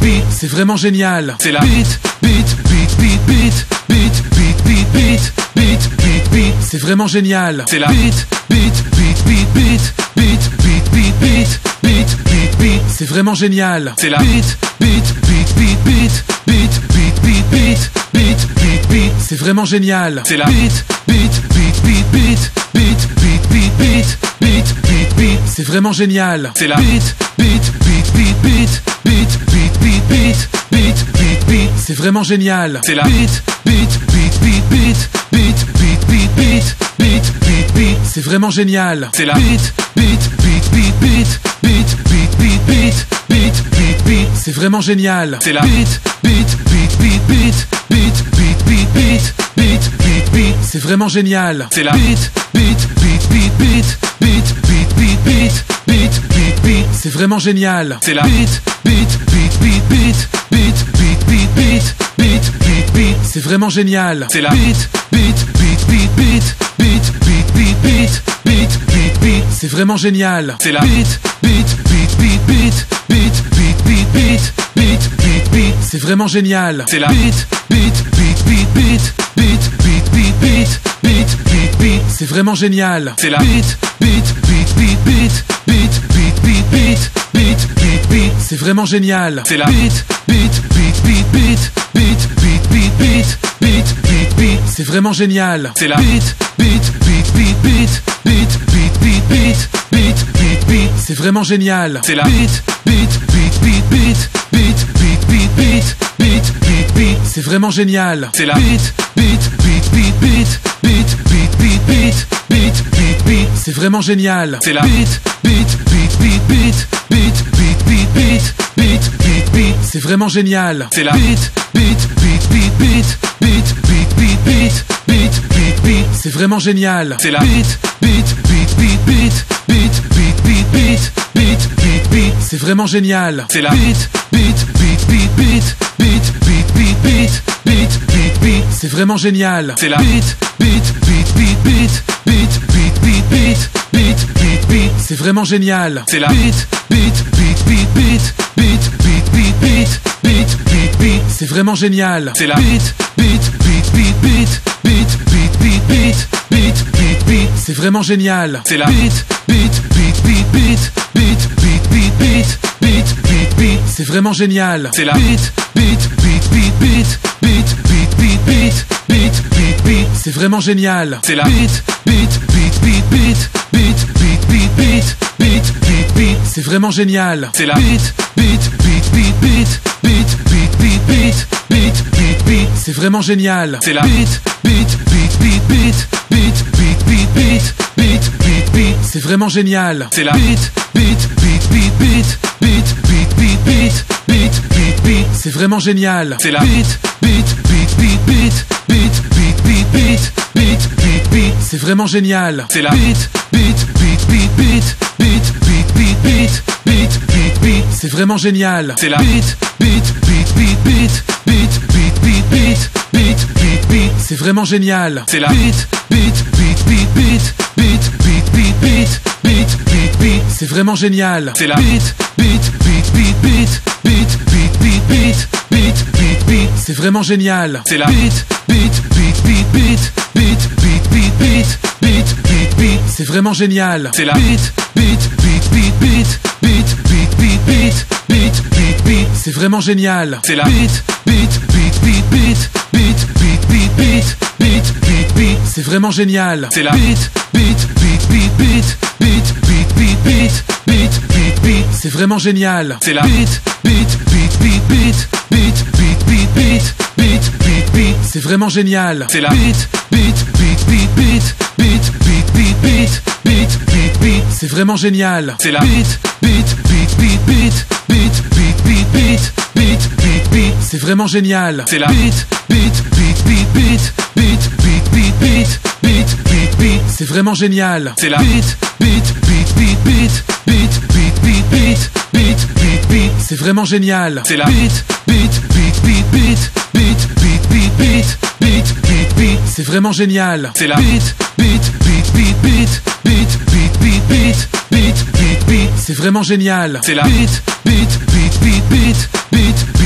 C'est vraiment génial. C'est la beat, beat, beat, beat, beat, beat, beat, beat, beat, beat, beat, beat. C'est vraiment génial. C'est la beat, beat, beat, beat, beat, beat, beat, beat, beat, beat, beat, beat. C'est vraiment génial. C'est la beat, beat, beat, beat, beat, beat, beat, beat, beat, beat, beat, beat. C'est vraiment génial. C'est la beat, beat, beat, beat, beat, beat, beat, beat, beat, beat, beat, beat. C'est vraiment génial. C'est la beat, beat, beat, beat, beat, beat, beat, beat, beat, beat, beat, beat. C'est vraiment génial. C'est la beat, beat, beat, beat, beat, beat, beat, beat, beat, beat, beat, beat. C'est vraiment génial. C'est la beat, beat, beat, beat, beat, beat, beat, beat, beat, beat, beat, beat. C'est vraiment génial. C'est la beat, beat, beat, beat, beat, beat, beat, beat, beat, beat, beat, beat. C'est vraiment génial. C'est la beat, beat, beat, beat, beat, beat, beat, beat, beat, beat, beat, beat. C'est vraiment génial. C'est la beat, beat, beat, beat, beat, beat, beat, beat, beat, beat, beat, beat. C'est vraiment génial. C'est la beat, beat, beat, beat, beat, beat, beat, beat, beat, beat, beat, beat. C'est vraiment génial. C'est la beat, beat, beat, beat, beat, beat, beat, beat, beat, beat, beat, beat. C'est vraiment génial. C'est la beat, beat, beat, beat, beat, beat, beat, beat, beat, beat, beat, beat. C'est vraiment génial. C'est la beat, beat, beat, beat, beat, beat, beat, beat, beat, beat, beat, beat. C'est vraiment génial. C'est la beat, beat, beat, beat, beat, beat, beat, beat, beat, beat, beat, beat. C'est vraiment génial. C'est la beat, beat, beat, beat, beat, beat, beat, beat, beat, beat, beat, beat. C'est vraiment génial. C'est la beat, beat, beat, beat, beat, beat, beat, beat, beat, beat, beat, beat. C'est vraiment génial. C'est la beat, beat, beat, beat, beat, beat, beat, beat, beat, beat, beat, beat. C'est vraiment génial. C'est la beat, beat, beat, beat, beat, beat, beat, beat, beat, beat, beat, beat. C'est vraiment génial. C'est la beat, beat, beat, beat, beat, beat, beat, beat, beat, beat, beat, beat. C'est vraiment génial. C'est la beat, beat, beat, beat, beat, beat, beat, beat, beat, beat, beat, beat. C'est vraiment génial. C'est la beat, beat, beat, beat, beat, beat, beat, beat, beat, beat, beat, beat. C'est vraiment génial. C'est la beat, beat, beat, beat, beat, beat, beat, beat, beat, beat, beat, beat. C'est vraiment génial. C'est la beat, beat, beat, beat, beat, beat, beat, beat, beat, beat, beat, beat. C'est vraiment génial. C'est la beat, beat, beat, beat, beat, beat, beat, beat, beat, beat, beat, beat. C'est vraiment génial. C'est la beat, beat, beat, beat, beat, beat, beat, beat, beat, beat, beat, beat. C'est vraiment génial. C'est la beat, beat, beat, beat, beat, beat, beat, beat, beat, beat, beat, beat. C'est vraiment génial. C'est la beat, beat, beat, beat, beat, beat, beat, beat, beat, beat, beat, beat. C'est vraiment génial. C'est la beat, beat, beat, beat, beat, beat, beat, beat, beat, beat, beat, beat. C'est vraiment génial. C'est la beat, beat, beat, beat, beat, beat, beat, beat, beat, beat, beat, beat. C'est vraiment génial. C'est la beat, beat, beat, beat, beat, beat, beat, beat, beat, beat, beat, beat. C'est vraiment génial. C'est la beat, beat, beat, beat, beat, beat, beat, beat, beat, beat, beat, beat. C'est vraiment génial. C'est la beat, beat, beat, beat, beat, beat, beat, beat, beat, beat, beat, beat. C'est vraiment génial. C'est la beat, beat, beat, beat, beat, beat, beat, beat, beat, beat, beat, beat. C'est vraiment génial. C'est la beat, beat, beat, beat, beat, beat, beat, beat, beat, beat, beat, beat. C'est vraiment génial. C'est la beat, beat, beat, beat, beat, beat, beat, beat, beat, beat, beat, beat. C'est vraiment génial. C'est la beat, beat, beat, beat, beat, beat, beat, beat, beat, beat, beat, beat. C'est vraiment génial. C'est la beat, beat, beat, beat, beat, beat, beat, beat, beat, beat, beat, beat. C'est vraiment génial. C'est la beat, beat, beat, beat, beat, beat, beat, beat, beat, beat, beat, beat. C'est vraiment génial. C'est la beat, beat, beat, beat, beat, beat, beat, beat, beat, beat, beat, beat. C'est vraiment génial. C'est la beat, beat, beat, beat, beat, beat, beat, beat, beat, beat, beat, beat. C'est vraiment génial. C'est la beat, beat, beat, beat, beat, beat, beat, beat, beat, beat, beat, beat. C'est vraiment génial. C'est la beat, beat, beat, beat, beat, beat, beat, beat, beat, beat, beat, beat. C'est vraiment génial. C'est la beat, beat, beat, beat, beat, beat, beat, beat, beat, beat, beat, beat. C'est vraiment génial. C'est la beat, beat, beat, beat, beat, beat, beat, beat, beat, beat, beat, beat. C'est vraiment génial. C'est la beat, beat, beat, beat, beat, beat, beat, beat, beat, beat, beat, beat. C'est vraiment génial. C'est la beat, beat, beat, beat, beat, beat, beat, beat, beat, beat, beat, beat. C'est vraiment génial. C'est la beat, beat, beat, beat, beat, beat, beat, beat,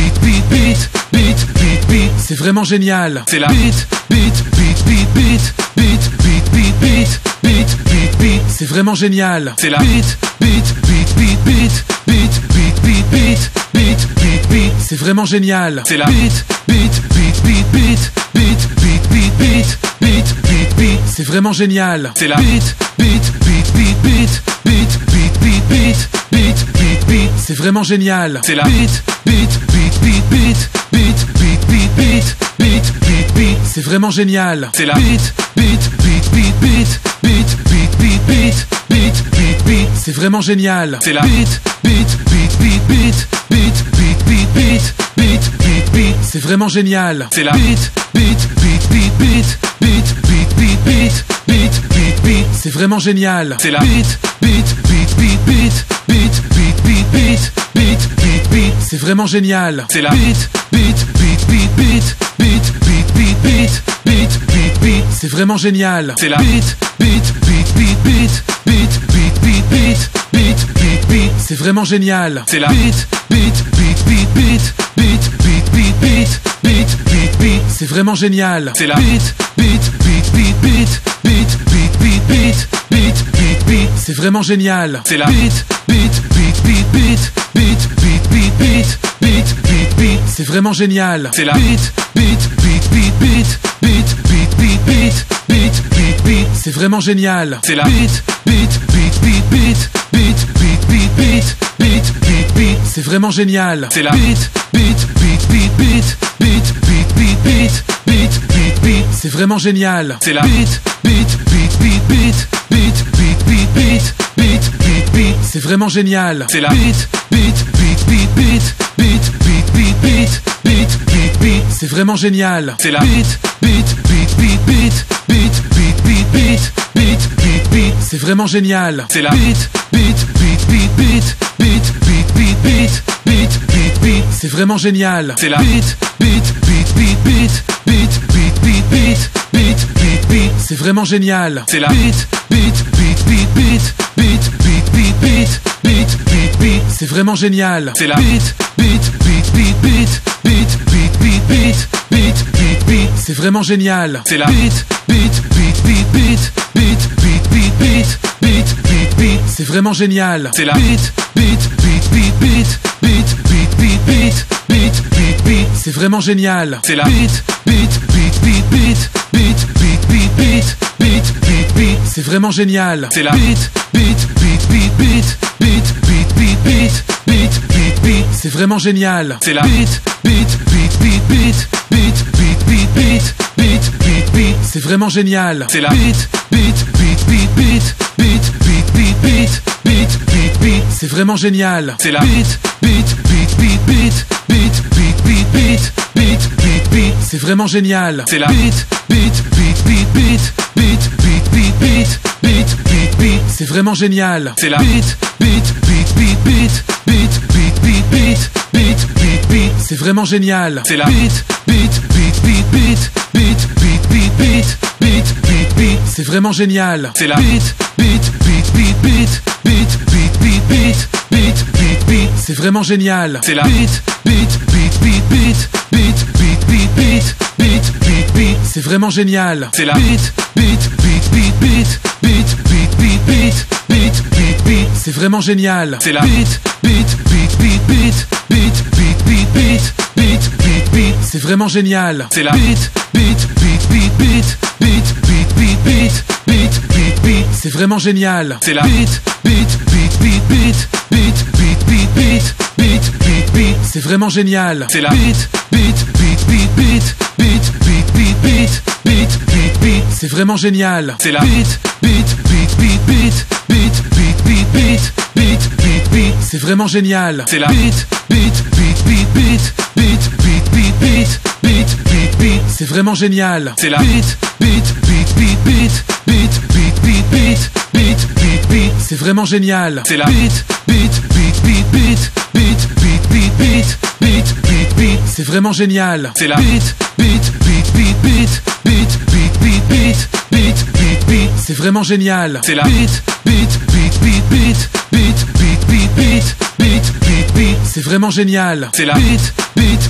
beat, beat, beat, beat, c'est vraiment génial. C'est la beat, beat, beat, beat, beat, beat, beat, beat, beat, beat, beat, beat, c'est vraiment génial. C'est la beat, beat, beat, beat, beat, beat, beat, beat, beat, beat, beat, beat, c'est vraiment génial. C'est la beat, beat, beat, beat, beat, beat, beat, beat, beat, beat, beat, beat, c'est vraiment génial. C'est la beat, beat, beat, beat, beat, beat, beat, beat, beat, beat, beat, beat, c'est vraiment génial. C'est la beat, beat, beat, beat, beat, beat, beat, beat, beat, beat, beat, beat, c'est vraiment génial. C'est la beat, beat, beat, beat, beat, beat, beat, beat, beat, beat, beat, beat, c'est vraiment génial. C'est la beat, beat, beat, beat, beat, beat, beat, beat, beat, beat, beat, beat, c'est vraiment génial. C'est la beat, beat, beat, beat, beat, beat, beat, beat, beat, beat, beat, beat, c'est vraiment génial. C'est la beat, beat, beat, beat, beat, beat, beat, beat, beat, beat, beat, beat, c'est vraiment génial. C'est la beat, beat, beat, beat, beat, beat, beat, beat, beat, beat, beat, beat, c'est vraiment génial. C'est la beat, beat, beat, beat, beat, beat, beat, beat, beat, beat, beat, beat, c'est vraiment génial. C'est la beat, beat, beat, beat, beat, beat, beat, beat, beat, beat, beat, beat, c'est vraiment génial. C'est la beat, beat, beat, beat, beat, beat, beat, beat, beat, beat, beat, beat, c'est vraiment génial. C'est la beat, beat, beat, beat, beat, beat, beat, beat, beat, beat, beat, beat, c'est vraiment génial. C'est la beat, beat, beat, beat, beat, beat, beat, beat, beat, beat, beat, beat, c'est vraiment génial. C'est la beat, beat, beat, beat, beat, beat, beat, beat, beat, beat, beat, beat, c'est vraiment génial. C'est la beat, beat, beat, beat, beat, beat, beat, beat, beat, beat, beat, beat, c'est vraiment génial. C'est la beat, beat, beat, beat, beat, beat, beat, beat, beat, beat, beat, beat, c'est vraiment génial. C'est la beat, beat, beat, beat, beat, beat, beat, beat, beat, beat, beat, beat, c'est vraiment génial. C'est la beat, beat, beat, beat, beat, beat, beat, beat, beat, beat, beat, beat, c'est vraiment génial. C'est la beat, beat, beat, beat, beat, beat, beat, beat, beat, beat, beat, beat, c'est vraiment génial. C'est la beat, beat, beat, beat, beat, beat, beat, beat, beat, beat, beat, beat, c'est vraiment génial. C'est la beat, beat, beat, beat, beat, beat, beat, beat, beat, beat, beat, beat, c'est vraiment génial. C'est la beat, beat, beat, beat, beat, beat, beat, beat, beat, beat, beat, beat, c'est vraiment génial. C'est la beat, beat, beat, beat, beat, beat, beat, beat, beat, beat, beat, beat, c'est vraiment génial. C'est la beat, beat, beat, beat, beat, beat, beat, beat, beat, beat, beat, beat, c'est vraiment génial. C'est la beat, beat, beat, beat, beat, beat, beat, beat, beat, beat, beat, beat, c'est vraiment génial. C'est la beat, beat, beat, beat, beat, beat, beat, beat, beat, beat, beat, beat, c'est vraiment génial. C'est la beat, beat, beat, beat, beat, beat, beat, beat, beat, beat, beat, beat, c'est vraiment génial. C'est la beat, beat, beat, beat, beat, beat, beat, beat, beat, beat, beat, beat, c'est vraiment génial. C'est la beat, beat, beat, beat, beat, beat, beat, beat, beat, beat, beat, beat, c'est vraiment génial. C'est la beat, beat, beat, beat, beat, beat, beat, beat, beat, beat, beat, beat, c'est vraiment génial. C'est la beat, beat, beat, beat, beat, beat, beat, beat, beat, beat, beat, beat, c'est vraiment génial. C'est la beat, beat, beat, beat, beat, beat, beat, beat, beat, beat, beat, beat, c'est vraiment génial. C'est la beat, beat, beat, beat, beat, beat, beat, beat, beat, beat, beat, beat, c'est vraiment génial. C'est la beat, beat, beat, beat, beat, beat, beat, beat, beat, beat, beat, beat, c'est vraiment génial. C'est la beat, beat, beat, beat, beat, beat, beat, beat, beat, beat, beat, beat, c'est vraiment génial. C'est la beat, beat, beat, beat, beat, beat, beat, beat, beat, beat, beat, beat, c'est vraiment génial. C'est la beat, beat, beat, beat, beat, beat, beat, beat, beat, beat, beat, beat, c'est vraiment génial. C'est la beat, beat, beat, beat, beat, beat, beat, beat, beat, beat, beat, beat, c'est vraiment génial. C'est la beat, beat, beat, beat, beat, beat, beat, beat, beat, beat, beat, beat, c'est vraiment génial. C'est la beat, beat, beat, beat, beat, beat, beat, beat, beat, beat, beat, beat, c'est vraiment génial. C'est la beat, beat, beat, beat, beat, beat, beat, beat, beat, beat, beat, beat, c'est vraiment génial. C'est la beat, beat, beat, beat, beat, beat, beat, beat, beat, beat, beat, beat, c'est vraiment génial. C'est la beat, beat, beat, beat, beat, beat, beat, beat, beat, beat, beat, beat, c'est vraiment génial. C'est la beat, beat, beat, beat, beat, beat, beat, beat, beat, beat, beat, beat, c'est vraiment génial. C'est la beat, beat, beat, beat, beat, beat, beat, beat, beat, beat, beat, beat, c'est vraiment génial. C'est la beat, beat, beat,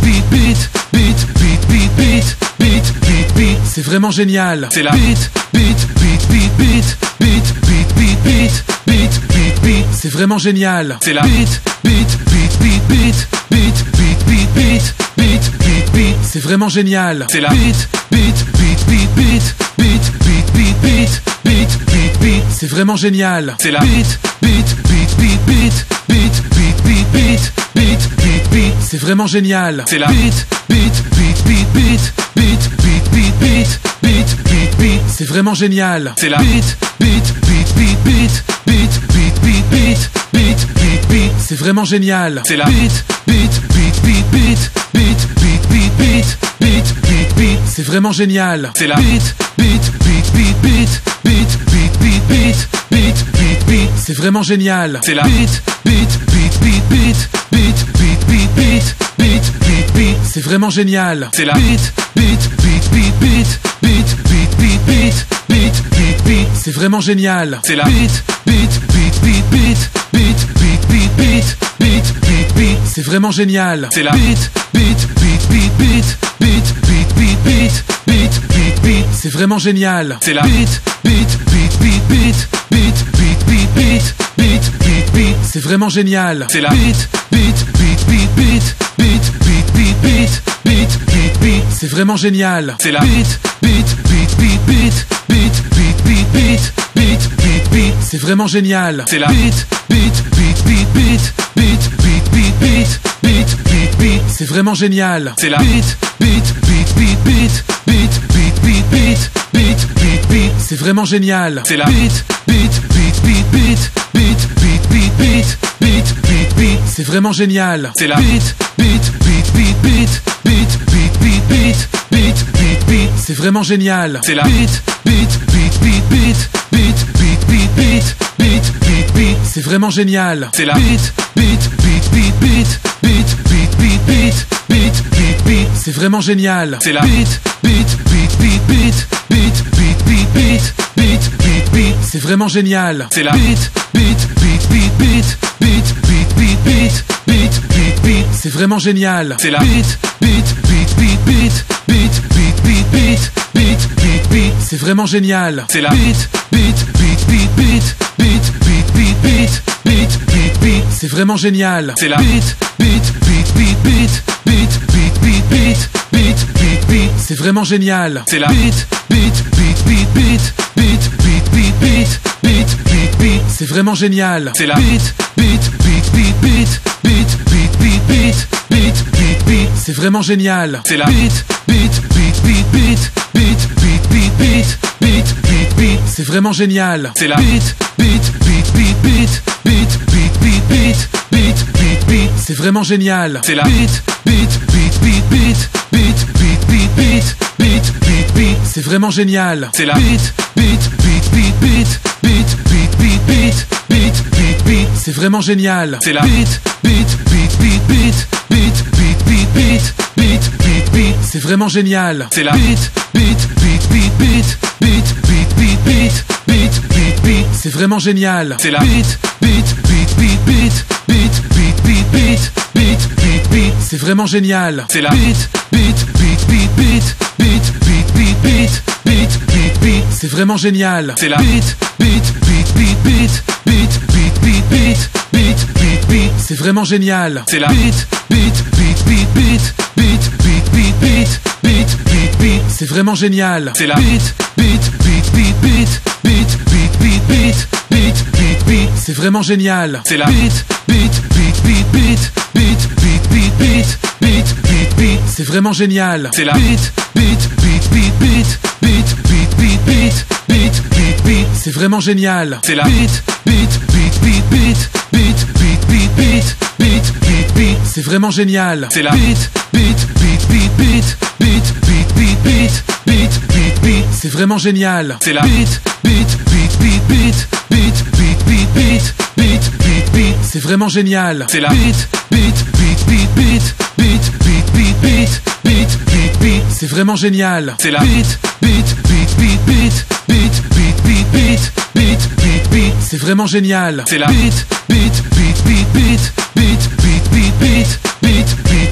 beat, beat, beat, beat, beat, beat, beat, beat, beat. C'est vraiment génial. C'est la beat, beat, beat, beat, beat, beat, beat, beat, beat, beat, beat, beat. C'est vraiment génial. C'est la beat, beat, beat, beat, beat, beat, beat, beat, beat, beat, beat, beat. C'est vraiment génial. C'est la beat, beat, beat, beat, beat, beat, beat, beat, beat, beat, beat, beat. C'est vraiment génial. C'est la beat, beat, beat, beat, beat, beat, beat, beat, beat, beat, beat, beat. C'est vraiment génial. C'est la beat, beat, beat, beat, beat, beat, beat, beat, beat, beat, beat, beat. C'est vraiment génial. C'est la beat, beat, beat, beat, beat, beat, beat, beat, beat, beat, beat, beat. C'est vraiment génial. C'est la beat, beat, beat, beat, beat, beat, beat, beat, beat, beat, beat, beat. C'est vraiment génial. C'est la beat, beat, beat, beat, beat, beat, beat, beat, beat, beat, beat, beat. C'est vraiment génial. C'est la beat, beat, beat, beat, beat, beat, beat, beat, beat, beat, beat, beat. C'est vraiment génial. C'est la beat, beat, beat, beat, beat, beat, beat, beat, beat, beat, beat, beat. C'est vraiment génial. C'est la beat, beat, beat, beat, beat, beat, beat, beat, beat, beat, beat, beat. C'est vraiment génial. C'est la beat, beat, beat, beat, beat, beat, beat, beat, beat, beat, beat, beat. C'est vraiment génial. C'est la beat, beat, beat, beat, beat, beat, beat, beat, beat, beat, beat, beat. C'est vraiment génial. C'est la beat, beat, beat, beat, beat, beat, beat, beat, beat, beat, beat, beat. C'est vraiment génial. C'est la beat, beat, beat, beat, beat, beat, beat, beat, beat, beat, beat, beat. C'est vraiment génial. C'est la beat, beat, beat, beat, beat, beat, beat, beat, beat, beat, beat, beat. C'est vraiment génial. C'est la beat, beat, beat, beat, beat, beat, beat, beat, beat, beat, beat, beat. C'est vraiment génial. C'est la beat, beat, beat, beat, beat, beat, beat, beat, beat, beat, beat, beat. C'est vraiment génial. C'est la beat, beat, beat, beat, beat, beat, beat, beat, beat, beat, beat, beat. C'est vraiment génial. C'est la beat, beat, beat, beat, beat, beat, beat, beat, beat, beat, beat, beat. C'est vraiment génial. C'est la beat, beat, beat, beat, beat, beat, beat, beat, beat, beat, beat, beat. C'est vraiment génial. C'est la beat, beat, beat, beat, beat, beat, beat, beat, beat, beat, beat, beat. C'est vraiment génial. C'est la beat, beat, beat, beat, beat, beat, beat, beat, beat, beat, beat, beat. C'est vraiment génial. C'est la beat, beat, beat, beat, beat, beat, beat, beat, beat, beat, beat, beat. C'est vraiment génial. C'est la beat, beat, beat, beat, beat, beat, beat, beat, beat, beat, beat, beat. C'est vraiment génial. C'est la beat, beat, beat, beat, beat, beat, beat, beat, beat, beat, beat, beat. C'est vraiment génial. C'est la beat, beat, beat, beat, beat, beat, beat, beat, beat, beat, beat, beat. C'est vraiment génial. C'est la beat, beat, beat, beat, beat, beat, beat, beat, beat, beat, beat, beat. C'est vraiment génial. C'est la beat, beat, beat, beat, beat, beat, beat, beat, beat, beat, beat, beat. C'est vraiment génial. C'est la beat, beat, beat, beat, beat, beat, beat, beat, beat, beat, beat, beat. C'est vraiment génial. C'est la beat, beat, beat, beat, beat, beat, beat, beat, beat, beat, beat, beat. C'est vraiment génial. C'est la beat, beat, beat, beat, beat, beat, beat, beat, beat, beat, beat, beat. C'est vraiment génial. C'est la beat, beat, beat, beat, beat, beat, beat, beat, beat, beat, beat, beat. C'est vraiment génial. C'est la beat, beat, beat, beat, beat, beat, beat, beat, beat, beat, beat, beat. C'est vraiment génial. C'est la beat, beat, beat, beat, beat, beat, beat, beat, beat, beat, beat, beat. C'est vraiment génial. C'est la beat, beat, beat, beat, beat, beat, beat, beat, beat, beat, beat, beat. C'est vraiment génial. C'est la beat, beat, beat, beat, beat, beat, beat, beat, beat, beat, beat, beat. C'est vraiment génial. C'est la beat, beat, beat, beat, beat, beat, beat, beat, beat, beat, beat, beat. C'est vraiment génial. C'est la beat, beat, beat, beat, beat, beat, beat, beat, beat, beat, beat, beat. C'est vraiment génial. C'est la beat, beat, beat, beat, beat, beat, beat, beat, beat, beat, beat, beat. C'est vraiment génial. C'est la beat, beat, beat, beat, beat, beat, beat, beat, beat, beat, beat, beat. C'est vraiment génial. C'est la beat, beat, beat, beat, beat, beat, beat, beat, beat, beat, beat, beat. C'est vraiment génial. C'est la beat, beat, beat, beat, beat, beat, beat, beat, beat, beat, beat, beat. C'est vraiment génial. C'est la beat, beat, beat, beat, beat, beat, beat, beat, beat, beat, beat, beat. C'est vraiment génial. C'est la beat, beat, beat, beat, beat, beat, beat, beat, beat, beat, beat, beat. C'est vraiment génial. C'est la beat, beat, beat, beat, beat, beat, beat, beat, beat, beat, beat, beat. C'est vraiment génial. C'est la beat, beat, beat, beat, beat, beat, beat, beat, beat, beat, beat, beat, beat.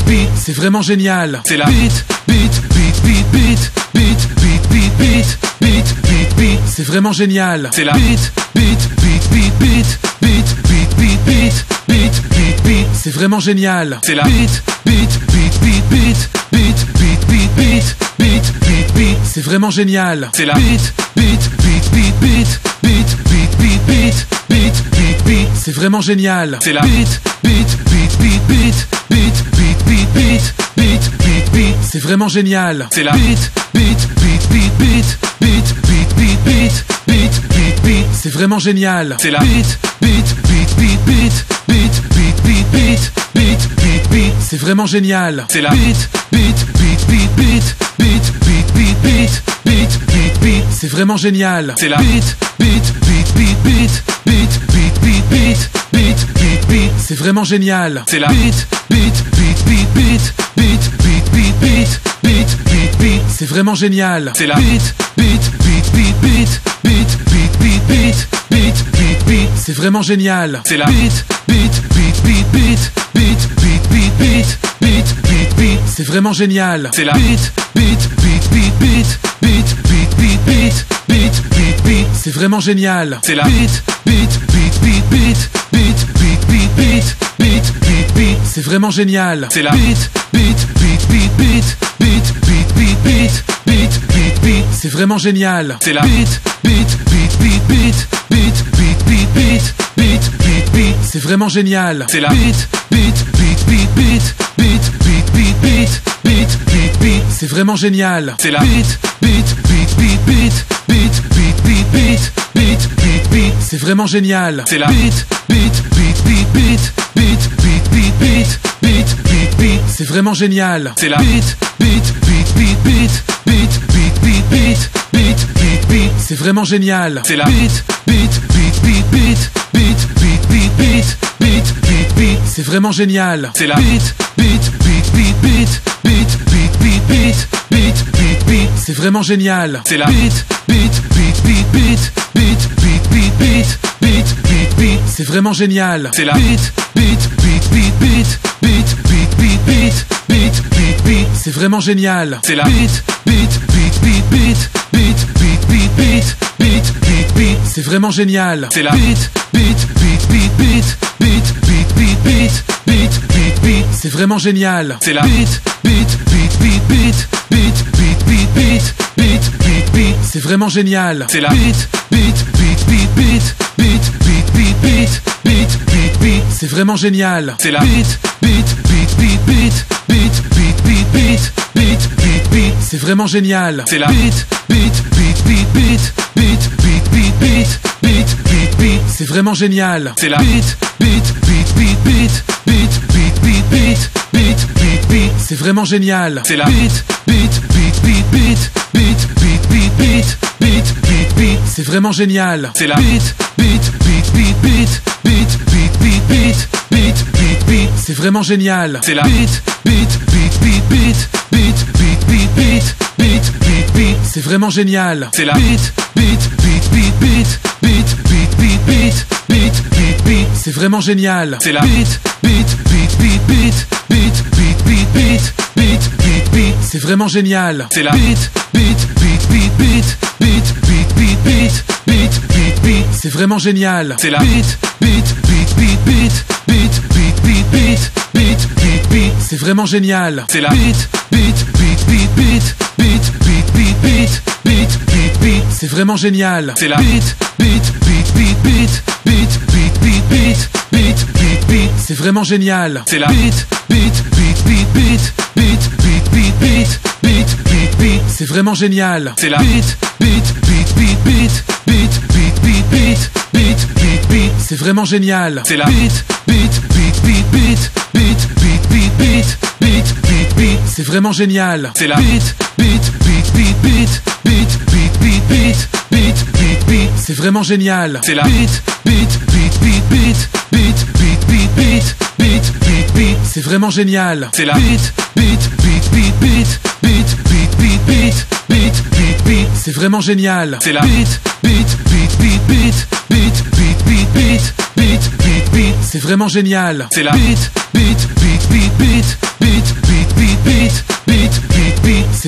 C'est vraiment génial. C'est la beat, beat, beat, beat, beat, beat, beat, beat, beat, beat, beat, beat. C'est vraiment génial. C'est la beat, beat, beat, beat, beat, beat, beat, beat, beat, beat, beat, beat. C'est vraiment génial. C'est la beat, beat, beat, beat, beat, beat, beat, beat, beat, beat, beat, beat. C'est vraiment génial. C'est la beat, beat, beat, beat, beat, beat, beat, beat, beat, beat, beat, beat. C'est vraiment génial. C'est la beat, beat, beat, beat, beat, beat, beat, beat, beat, beat, beat, beat. C'est vraiment génial. C'est la beat, beat, beat, beat, beat, beat, beat, beat, beat, beat, beat, beat. C'est vraiment génial. C'est la beat, beat, beat, beat, beat, beat, beat, beat, beat, beat, beat, beat. C'est vraiment génial. C'est la beat, beat, beat, beat, beat, beat, beat, beat, beat, beat, beat, beat. C'est vraiment génial. C'est la beat, beat, beat, beat, beat, beat, beat, beat, beat, beat, beat, beat. C'est vraiment génial. C'est la beat, beat, beat, beat, beat, beat, beat, beat, beat, beat, beat, beat. C'est vraiment génial. C'est la beat, beat, beat, beat, beat, beat, beat, beat, beat, beat, beat, beat. C'est vraiment génial. C'est la beat, beat, beat, beat, beat, beat, beat, beat, beat, beat, beat, beat. C'est vraiment génial. C'est la beat, beat, beat, beat, beat, beat, beat, beat, beat, beat, beat, beat. C'est vraiment génial. C'est la beat, beat, beat, beat, beat, beat, beat, beat, beat, beat, beat, beat. C'est vraiment génial. C'est la beat, beat, beat, beat, beat, beat, beat, beat, beat, beat, beat, beat. C'est vraiment génial. C'est la beat, beat, beat, beat, beat, beat, beat, beat, beat, beat, beat, beat. C'est vraiment génial. C'est la beat, beat, beat, beat, beat, beat, beat, beat, beat, beat, beat, beat. C'est vraiment génial. C'est la beat, beat, beat, beat, beat, beat, beat, beat, beat, beat, beat, beat. C'est vraiment génial. C'est la beat, beat, beat, beat, beat, beat, beat, beat, beat, beat, beat, beat. C'est vraiment génial. C'est la beat, beat, beat, beat, beat, beat, beat, beat, beat, beat, beat, beat. C'est vraiment génial. C'est la beat, beat, beat, beat, beat, beat, beat, beat, beat, beat, beat, beat. C'est vraiment génial. C'est la beat, beat, beat, beat, beat, beat, beat, beat, beat, beat, beat, beat. C'est vraiment génial. C'est la beat, beat, beat, beat, beat, beat, beat, beat, beat, beat, beat, beat. C'est vraiment génial. C'est la beat, beat, beat, beat, beat, beat, beat, beat, beat, beat, beat, beat. C'est vraiment génial. C'est la beat, beat, beat, beat, beat, beat, beat, beat, beat, beat, beat, beat. C'est vraiment génial. C'est la beat, beat, beat, beat, beat, beat, beat, beat, beat, beat, beat, beat. C'est vraiment génial. C'est la beat, beat, beat, beat, beat, beat, beat, beat, beat, beat, beat, beat. C'est vraiment génial. C'est la beat, beat, beat, beat, beat, beat, beat, beat, beat, beat, beat, beat. C'est vraiment génial. C'est la beat, beat, beat, beat, beat, beat, beat, beat, beat, beat, beat, beat. C'est vraiment génial. C'est la beat, beat, beat, beat, beat, beat, beat, beat, beat, beat, beat, beat. C'est vraiment génial. C'est la beat, beat, beat, beat, beat, beat, beat, beat, beat, beat, beat, beat. C'est vraiment génial. C'est la beat, beat, beat, beat, beat, beat, beat, beat, beat, beat, beat, beat. C'est vraiment génial. C'est la beat, beat, beat, beat, beat, beat, beat, beat, beat, beat, beat, beat. C'est vraiment génial. C'est la beat, beat, beat, beat, beat, beat, beat, beat, beat, beat, beat, beat. C'est vraiment génial. C'est la beat, beat, beat, beat, beat, beat, beat, beat, beat, beat, beat, beat. C'est vraiment génial. C'est la beat, beat, beat, beat, beat, beat, beat, beat, beat, beat, beat, beat. C'est vraiment génial. C'est la beat, beat, beat, beat, beat, beat, beat, beat, beat, beat, beat, beat. C'est vraiment génial. C'est la beat, beat, beat, beat, beat, beat, beat, beat, beat, beat, beat, beat. C'est vraiment génial. C'est la beat, beat, beat, beat, beat, beat, beat, beat, beat, beat, beat, beat. C'est vraiment génial. C'est la beat, beat, beat, beat, beat, beat, beat, beat, beat, beat, beat, beat. C'est vraiment génial. C'est la beat, beat, beat, beat, beat, beat, beat, beat, beat, beat, beat, beat. C'est vraiment génial. C'est la beat, beat, beat, beat, beat, beat, beat, beat, beat, beat, beat, beat. C'est vraiment génial. C'est la beat, beat, beat, beat, beat, beat, beat, beat, beat, beat, beat, beat. C'est vraiment génial. C'est la beat, beat, beat, beat, beat, beat, beat, beat, beat, beat, beat, beat. C'est vraiment génial. C'est la beat, beat, beat, beat, beat, beat, beat, beat, beat, beat, beat, beat. C'est vraiment génial. C'est la beat, beat, beat, beat, beat, beat, beat, beat, beat, beat, beat, beat. C'est vraiment génial. C'est la beat, beat, beat, beat, beat, beat, beat, beat, beat, beat, beat, beat. C'est vraiment génial. C'est la beat, beat, beat, beat, beat, beat, beat, beat,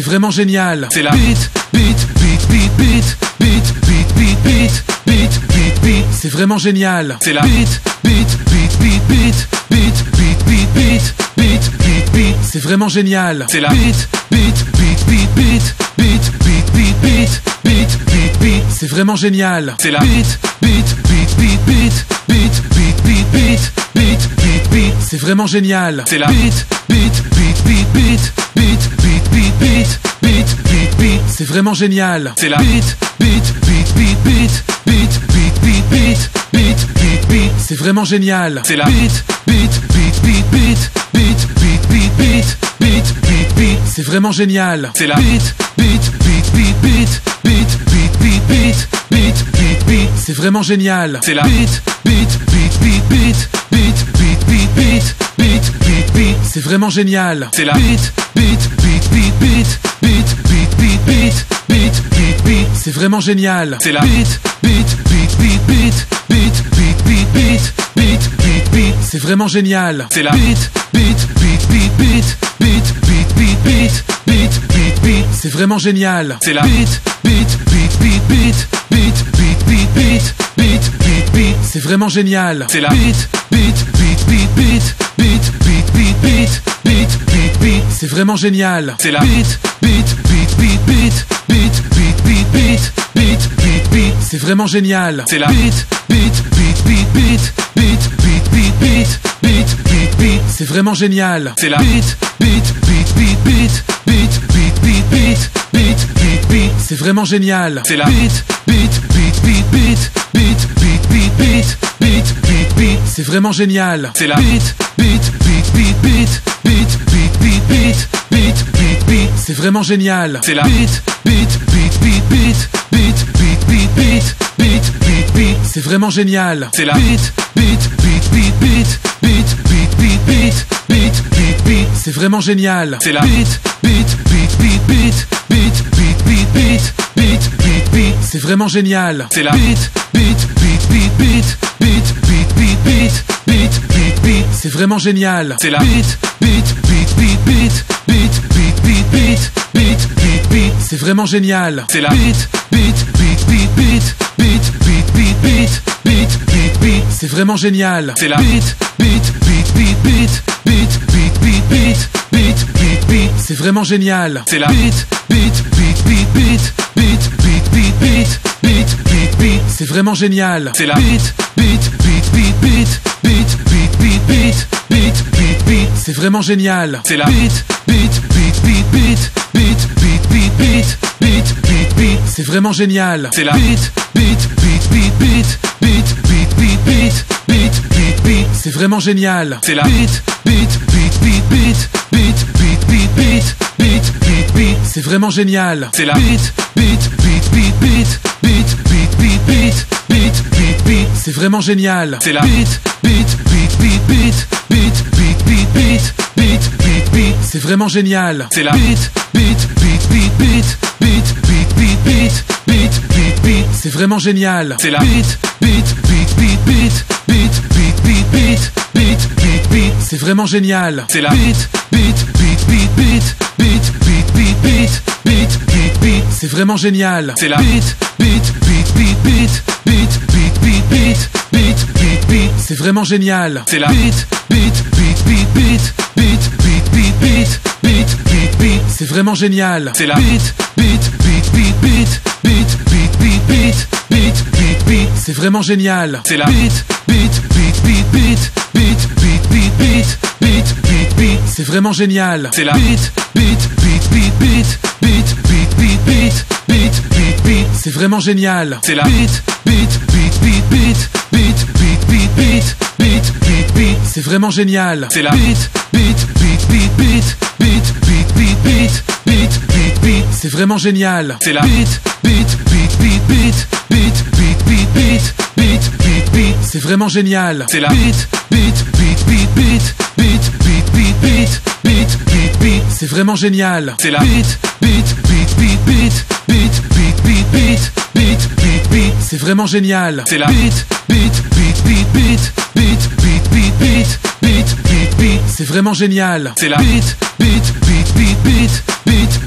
vraiment génial. C'est la beat, beat, beat, beat, beat, beat, beat, beat, beat, beat, beat, beat. C'est vraiment génial. C'est la beat, beat, beat, beat, beat, beat, beat, beat, beat, beat, beat, beat. C'est vraiment génial. C'est la beat, beat, beat, beat, beat, beat, beat, beat, beat, beat, beat, beat. C'est vraiment génial. C'est la beat, beat, beat, beat, beat, beat, beat, beat, beat, beat, beat, beat. C'est vraiment génial. C'est la beat, beat, beat, beat, beat, beat, beat, beat, beat, beat, beat, beat. C'est vraiment génial. C'est la beat, beat, beat, beat, beat, beat, beat, beat, beat, beat, beat, beat. C'est vraiment génial. C'est la beat, beat, beat, beat, beat, beat, beat, beat, beat, beat, beat, beat. C'est vraiment génial. C'est la beat, beat, beat, beat, beat, beat, beat, beat, beat, beat, beat, beat. C'est vraiment génial. C'est la beat, beat, beat, beat, beat, beat, beat, beat, beat, beat, beat, beat. C'est vraiment génial. C'est la beat, beat, beat, beat, beat, beat, beat, beat, beat, beat, beat, beat. C'est vraiment génial. C'est la beat, beat, beat, beat, beat, beat, beat, beat, beat, beat, beat, beat. C'est vraiment génial. C'est la beat, beat, beat, beat, beat, beat, beat, beat, beat, beat, beat, beat. C'est vraiment génial. C'est la beat, beat, beat, beat, beat, beat, beat, beat, beat, beat, beat, beat. C'est vraiment génial. C'est la beat, beat, beat, beat, beat, beat, beat, beat, beat, beat, beat, beat. C'est vraiment génial. C'est la beat, beat, beat, beat, beat, beat, beat, beat, beat, beat, beat, beat. C'est vraiment génial. C'est la beat, beat, beat, beat, beat, beat, beat, beat, beat, beat, beat, beat. C'est vraiment génial. C'est la beat, beat, beat, beat, beat, beat, beat, beat, beat, beat, beat, beat. C'est vraiment génial. C'est la beat, beat, beat, beat, beat, beat, beat, beat, beat, beat, beat, beat. C'est vraiment génial. C'est la beat, beat, beat, beat, beat, beat, beat, beat, beat, beat, beat, beat. C'est vraiment génial. C'est la beat, beat, beat, beat, beat, beat, beat, beat, beat, beat, beat, beat. C'est vraiment génial. C'est la beat, beat, beat, beat, beat, beat, beat, beat, beat, beat, beat, beat. C'est vraiment génial. C'est la beat, beat, beat, beat, beat, beat, beat, beat, beat, beat, beat, beat. C'est vraiment génial. C'est la beat, beat, beat, beat, beat, beat, beat, beat, beat, beat, beat, beat. C'est vraiment génial. C'est la beat, beat, beat, beat, beat, beat, beat, beat, beat, beat, beat, beat. C'est vraiment génial. C'est la beat, beat, beat, beat, beat, beat, beat, beat, beat, beat, beat, beat. C'est vraiment génial. C'est la beat, beat, beat, beat, beat, beat, beat, beat, beat, beat, beat, beat. C'est vraiment génial. C'est la beat, beat, beat, beat, beat, beat, beat, beat, beat, beat, beat, beat. C'est vraiment génial. C'est la beat, beat, beat, beat, beat, beat, beat, beat, beat, beat, beat, beat. C'est vraiment génial. C'est la beat, beat, beat, beat, beat, beat, beat, beat, beat, beat, beat, beat. C'est vraiment génial. C'est la beat, beat, beat, beat, beat, beat, beat, beat, beat, beat, beat, beat. C'est vraiment génial. C'est la beat, beat, beat, beat, beat, beat, beat, beat, beat, beat, beat, beat. C'est vraiment génial. C'est la beat, beat, beat, beat, beat, beat, beat, beat, beat, beat, beat, beat. C'est vraiment génial. C'est la beat, beat, beat, beat, beat, beat, beat, beat, beat, beat, beat, beat. C'est vraiment génial. C'est la beat, beat, beat, beat, beat, beat, beat, beat, beat, beat, beat, beat. C'est vraiment génial. C'est la beat, beat, beat, beat, beat, beat, beat, beat, beat, beat, beat, beat. C'est vraiment génial. C'est la beat, beat, beat, beat, beat, beat, beat, beat, beat, beat, beat, beat. C'est vraiment génial. C'est la beat, beat, beat, beat, beat, beat, beat, beat, beat, beat, beat, beat. C'est vraiment génial. C'est la beat, beat, beat, beat, beat, beat, beat, beat, beat, beat, beat, beat. C'est vraiment génial. C'est la beat, beat, beat, beat, beat, beat, beat, beat, beat, beat, beat, beat. C'est vraiment génial. C'est la beat, beat, beat, beat, beat, beat, beat, beat, beat, beat, beat, beat. C'est vraiment génial. C'est la beat, beat, beat, beat, beat, beat, beat, beat, beat, beat, beat, beat. C'est vraiment génial. C'est la beat, beat, beat, beat, beat, beat, beat, beat, beat, beat, beat, beat. C'est vraiment génial. C'est la beat, beat, beat, beat, beat, beat, beat, beat, beat, beat, beat, beat. C'est vraiment génial. C'est la beat, beat, beat, beat, beat, beat, beat, beat, beat, beat, beat, beat. C'est vraiment génial. C'est la beat, beat, beat, beat, beat, beat, beat, beat, beat, beat, beat, beat. C'est vraiment génial. C'est la beat, beat, beat, beat, beat, beat, beat, beat, beat, beat, beat, beat. C'est vraiment génial. C'est la beat, beat, beat, beat, beat, beat, beat, beat, beat, beat, beat, beat. C'est vraiment génial. C'est la beat, beat, beat, beat, beat, beat, beat, beat,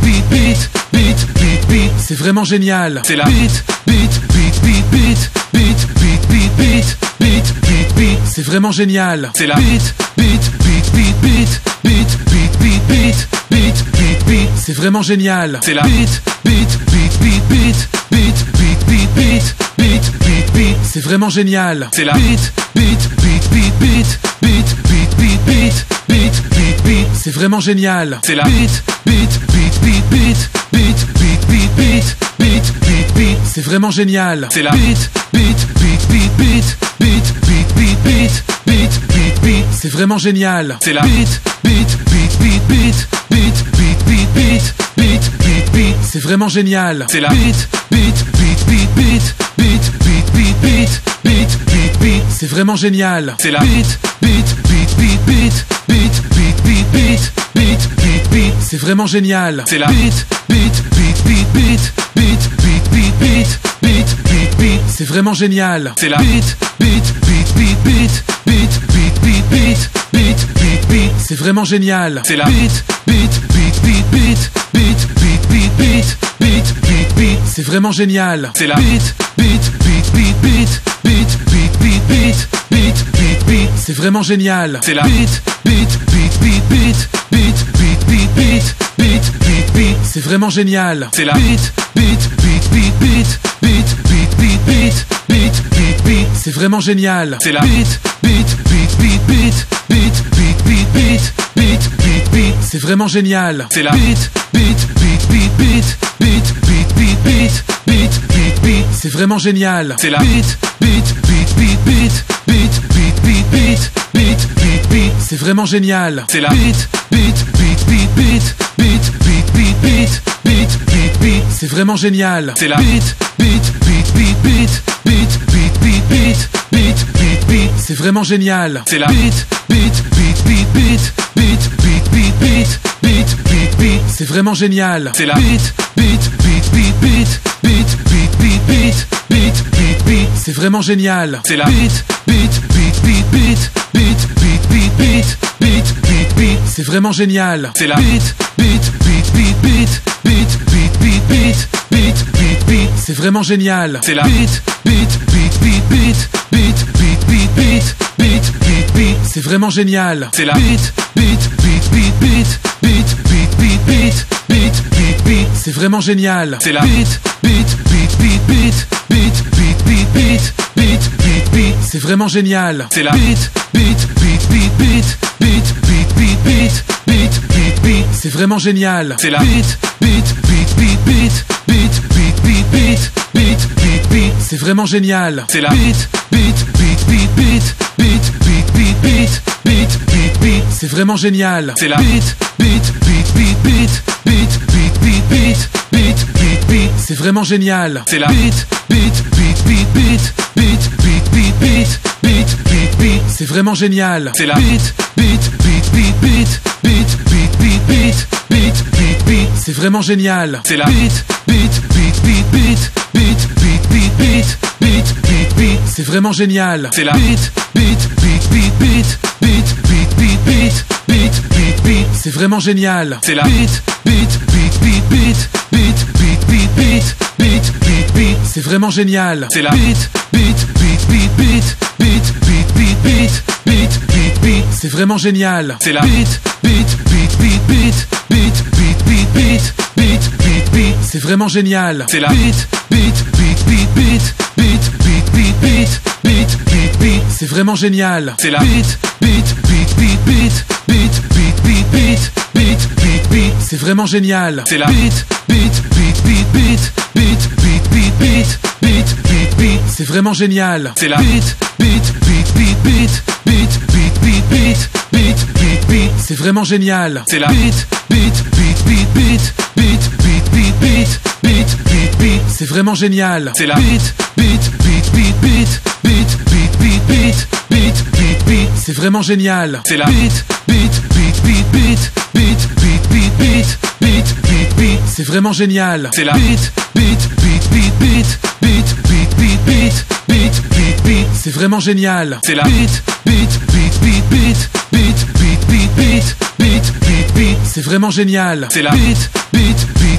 beat, beat, beat, beat, beat. C'est vraiment génial. C'est la beat, beat, beat, beat, beat, beat, beat, beat, beat, beat, beat, beat. C'est vraiment génial. C'est la beat, beat, beat, beat, beat, beat, beat, beat, beat, beat, beat, beat. C'est vraiment génial. C'est la beat, beat, beat, beat, beat, beat, beat, beat, beat, beat, beat, beat. C'est vraiment génial. C'est la beat, beat, beat, beat, beat, beat, beat, beat, beat, beat, beat, beat. C'est vraiment génial. C'est la beat, beat, beat, beat, beat, beat, beat, beat, beat, beat, beat, beat. C'est vraiment génial. C'est la beat, beat, beat, beat, beat, beat, beat, beat, beat, beat, beat, beat. C'est vraiment génial. C'est la beat, beat, beat, beat, beat, beat, beat, beat, beat, beat, beat, beat. C'est vraiment génial. C'est la beat, beat, beat, beat, beat, beat, beat, beat, beat, beat, beat, beat. C'est vraiment génial. C'est la beat, beat, beat, beat, beat, beat, beat, beat, beat, beat, beat, beat. C'est vraiment génial. C'est la beat, beat, beat, beat, beat, beat, beat, beat, beat, beat, beat, beat. C'est vraiment génial. C'est la beat, beat, beat, beat, beat, beat, beat, beat, beat, beat, beat, beat. C'est vraiment génial. C'est la beat, beat, beat, beat, beat, beat, beat, beat, beat, beat, beat, beat. C'est vraiment génial. C'est la beat, beat, beat, beat, beat, beat, beat, beat, beat, beat, beat, beat. C'est vraiment génial. C'est la beat, beat, beat, beat, beat, beat, beat, beat, beat, beat, beat, beat. C'est vraiment génial. C'est la beat, beat, beat, beat, beat, beat, beat, beat, beat, beat, beat, beat. C'est vraiment génial. C'est la beat, beat, beat, beat, beat, beat, beat, beat, beat, beat, beat, beat. C'est vraiment génial. C'est la beat, beat, beat, beat, beat, beat, beat, beat, beat, beat, beat, beat. C'est vraiment génial. C'est la beat, beat, beat, beat, beat, beat, beat, beat, beat, beat, beat, beat. C'est vraiment génial. C'est la beat, beat, beat, beat, beat, beat, beat, beat, beat, beat, beat, beat. C'est vraiment génial. C'est la beat, beat, beat, beat, beat, beat, beat, beat, beat, beat, beat, beat. C'est vraiment génial. C'est la beat, beat, beat, beat, beat, beat, beat, beat, beat, beat, beat, beat. C'est vraiment génial. C'est la beat, beat, beat, beat, beat, beat, beat, beat, beat, beat, beat, beat. C'est vraiment génial. C'est la beat, beat, beat, beat, beat, beat, beat, beat, beat, beat, beat, beat. C'est vraiment génial. C'est la beat, beat, beat, beat, beat, beat, beat, beat, beat, beat, beat, beat. C'est vraiment génial. C'est la beat, beat, beat, beat, beat, beat, beat, beat, beat, beat, beat, beat. C'est vraiment génial. C'est la beat, beat, beat, beat, beat, beat, beat, beat, beat, beat, beat, beat. C'est vraiment génial. C'est la beat, beat, beat, beat, beat, beat, beat, beat, beat, beat, beat, beat. C'est vraiment génial. C'est la beat, beat, beat, beat, beat, beat, beat, beat, beat, beat, beat, beat. C'est vraiment génial. C'est la beat, beat, beat, beat, beat, beat, beat, beat, beat, beat, beat, beat. C'est vraiment génial. C'est la beat, beat, beat, beat, beat, beat, beat, beat, beat, beat, beat, beat. C'est vraiment génial. C'est la beat, beat, beat, beat, beat, beat, beat, beat, beat, beat, beat, beat. C'est vraiment génial. C'est la beat, beat, beat, beat, beat, beat, beat, beat, beat, beat, beat, beat. C'est vraiment génial. C'est la beat, beat, beat, beat, beat, beat, beat, beat, beat, beat, beat, beat. C'est vraiment génial. C'est la beat, beat, beat, beat, beat, beat, beat, beat, beat, beat, beat, beat. C'est vraiment génial. C'est la beat, beat, beat, beat, beat, beat, beat, beat, beat, beat, beat, beat. C'est vraiment génial. C'est la beat, beat, beat, beat, beat, beat, beat, beat, beat, beat, beat, beat. C'est vraiment génial. C'est la beat, beat, beat, beat, beat, beat, beat, beat, beat, beat, beat, beat. C'est vraiment génial. C'est la beat, beat, beat, beat, beat, beat, beat, beat, beat, beat, beat, beat. C'est vraiment génial. C'est la beat, beat, beat, beat, beat, beat, beat, beat, beat, beat, beat, beat. C'est vraiment génial. C'est la beat, beat, beat, beat, beat, beat, beat, beat, beat, beat, beat, beat. C'est vraiment génial. C'est la beat, beat, beat, beat, beat, beat, beat, beat, beat, beat, beat, beat. C'est vraiment génial. C'est la beat, beat, beat, beat, beat, beat, beat, beat, beat, beat, beat, beat. C'est vraiment génial. C'est la beat, beat, beat, beat, beat, beat, beat, beat, beat, beat, beat, beat. C'est vraiment génial. C'est la beat, beat, beat, beat, beat, beat, beat, beat, beat, beat, beat, beat. C'est vraiment génial. C'est la beat, beat, beat, beat, beat, beat, beat, beat, beat, beat, beat, beat. C'est vraiment génial. C'est la beat, beat, beat, beat, beat, beat, beat, beat, beat, beat, beat, beat. C'est vraiment génial. C'est la beat, beat, beat, beat, beat, beat, beat, beat, beat, beat, beat, beat. C'est vraiment génial. C'est la beat, beat, beat,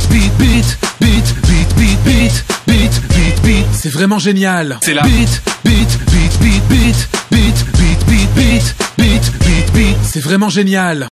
beat, beat, beat, beat, beat, beat, beat, beat, beat. C'est vraiment génial. C'est là. Beat, beat, beat, beat, beat, beat, beat, beat, beat, beat, beat, beat. C'est vraiment génial.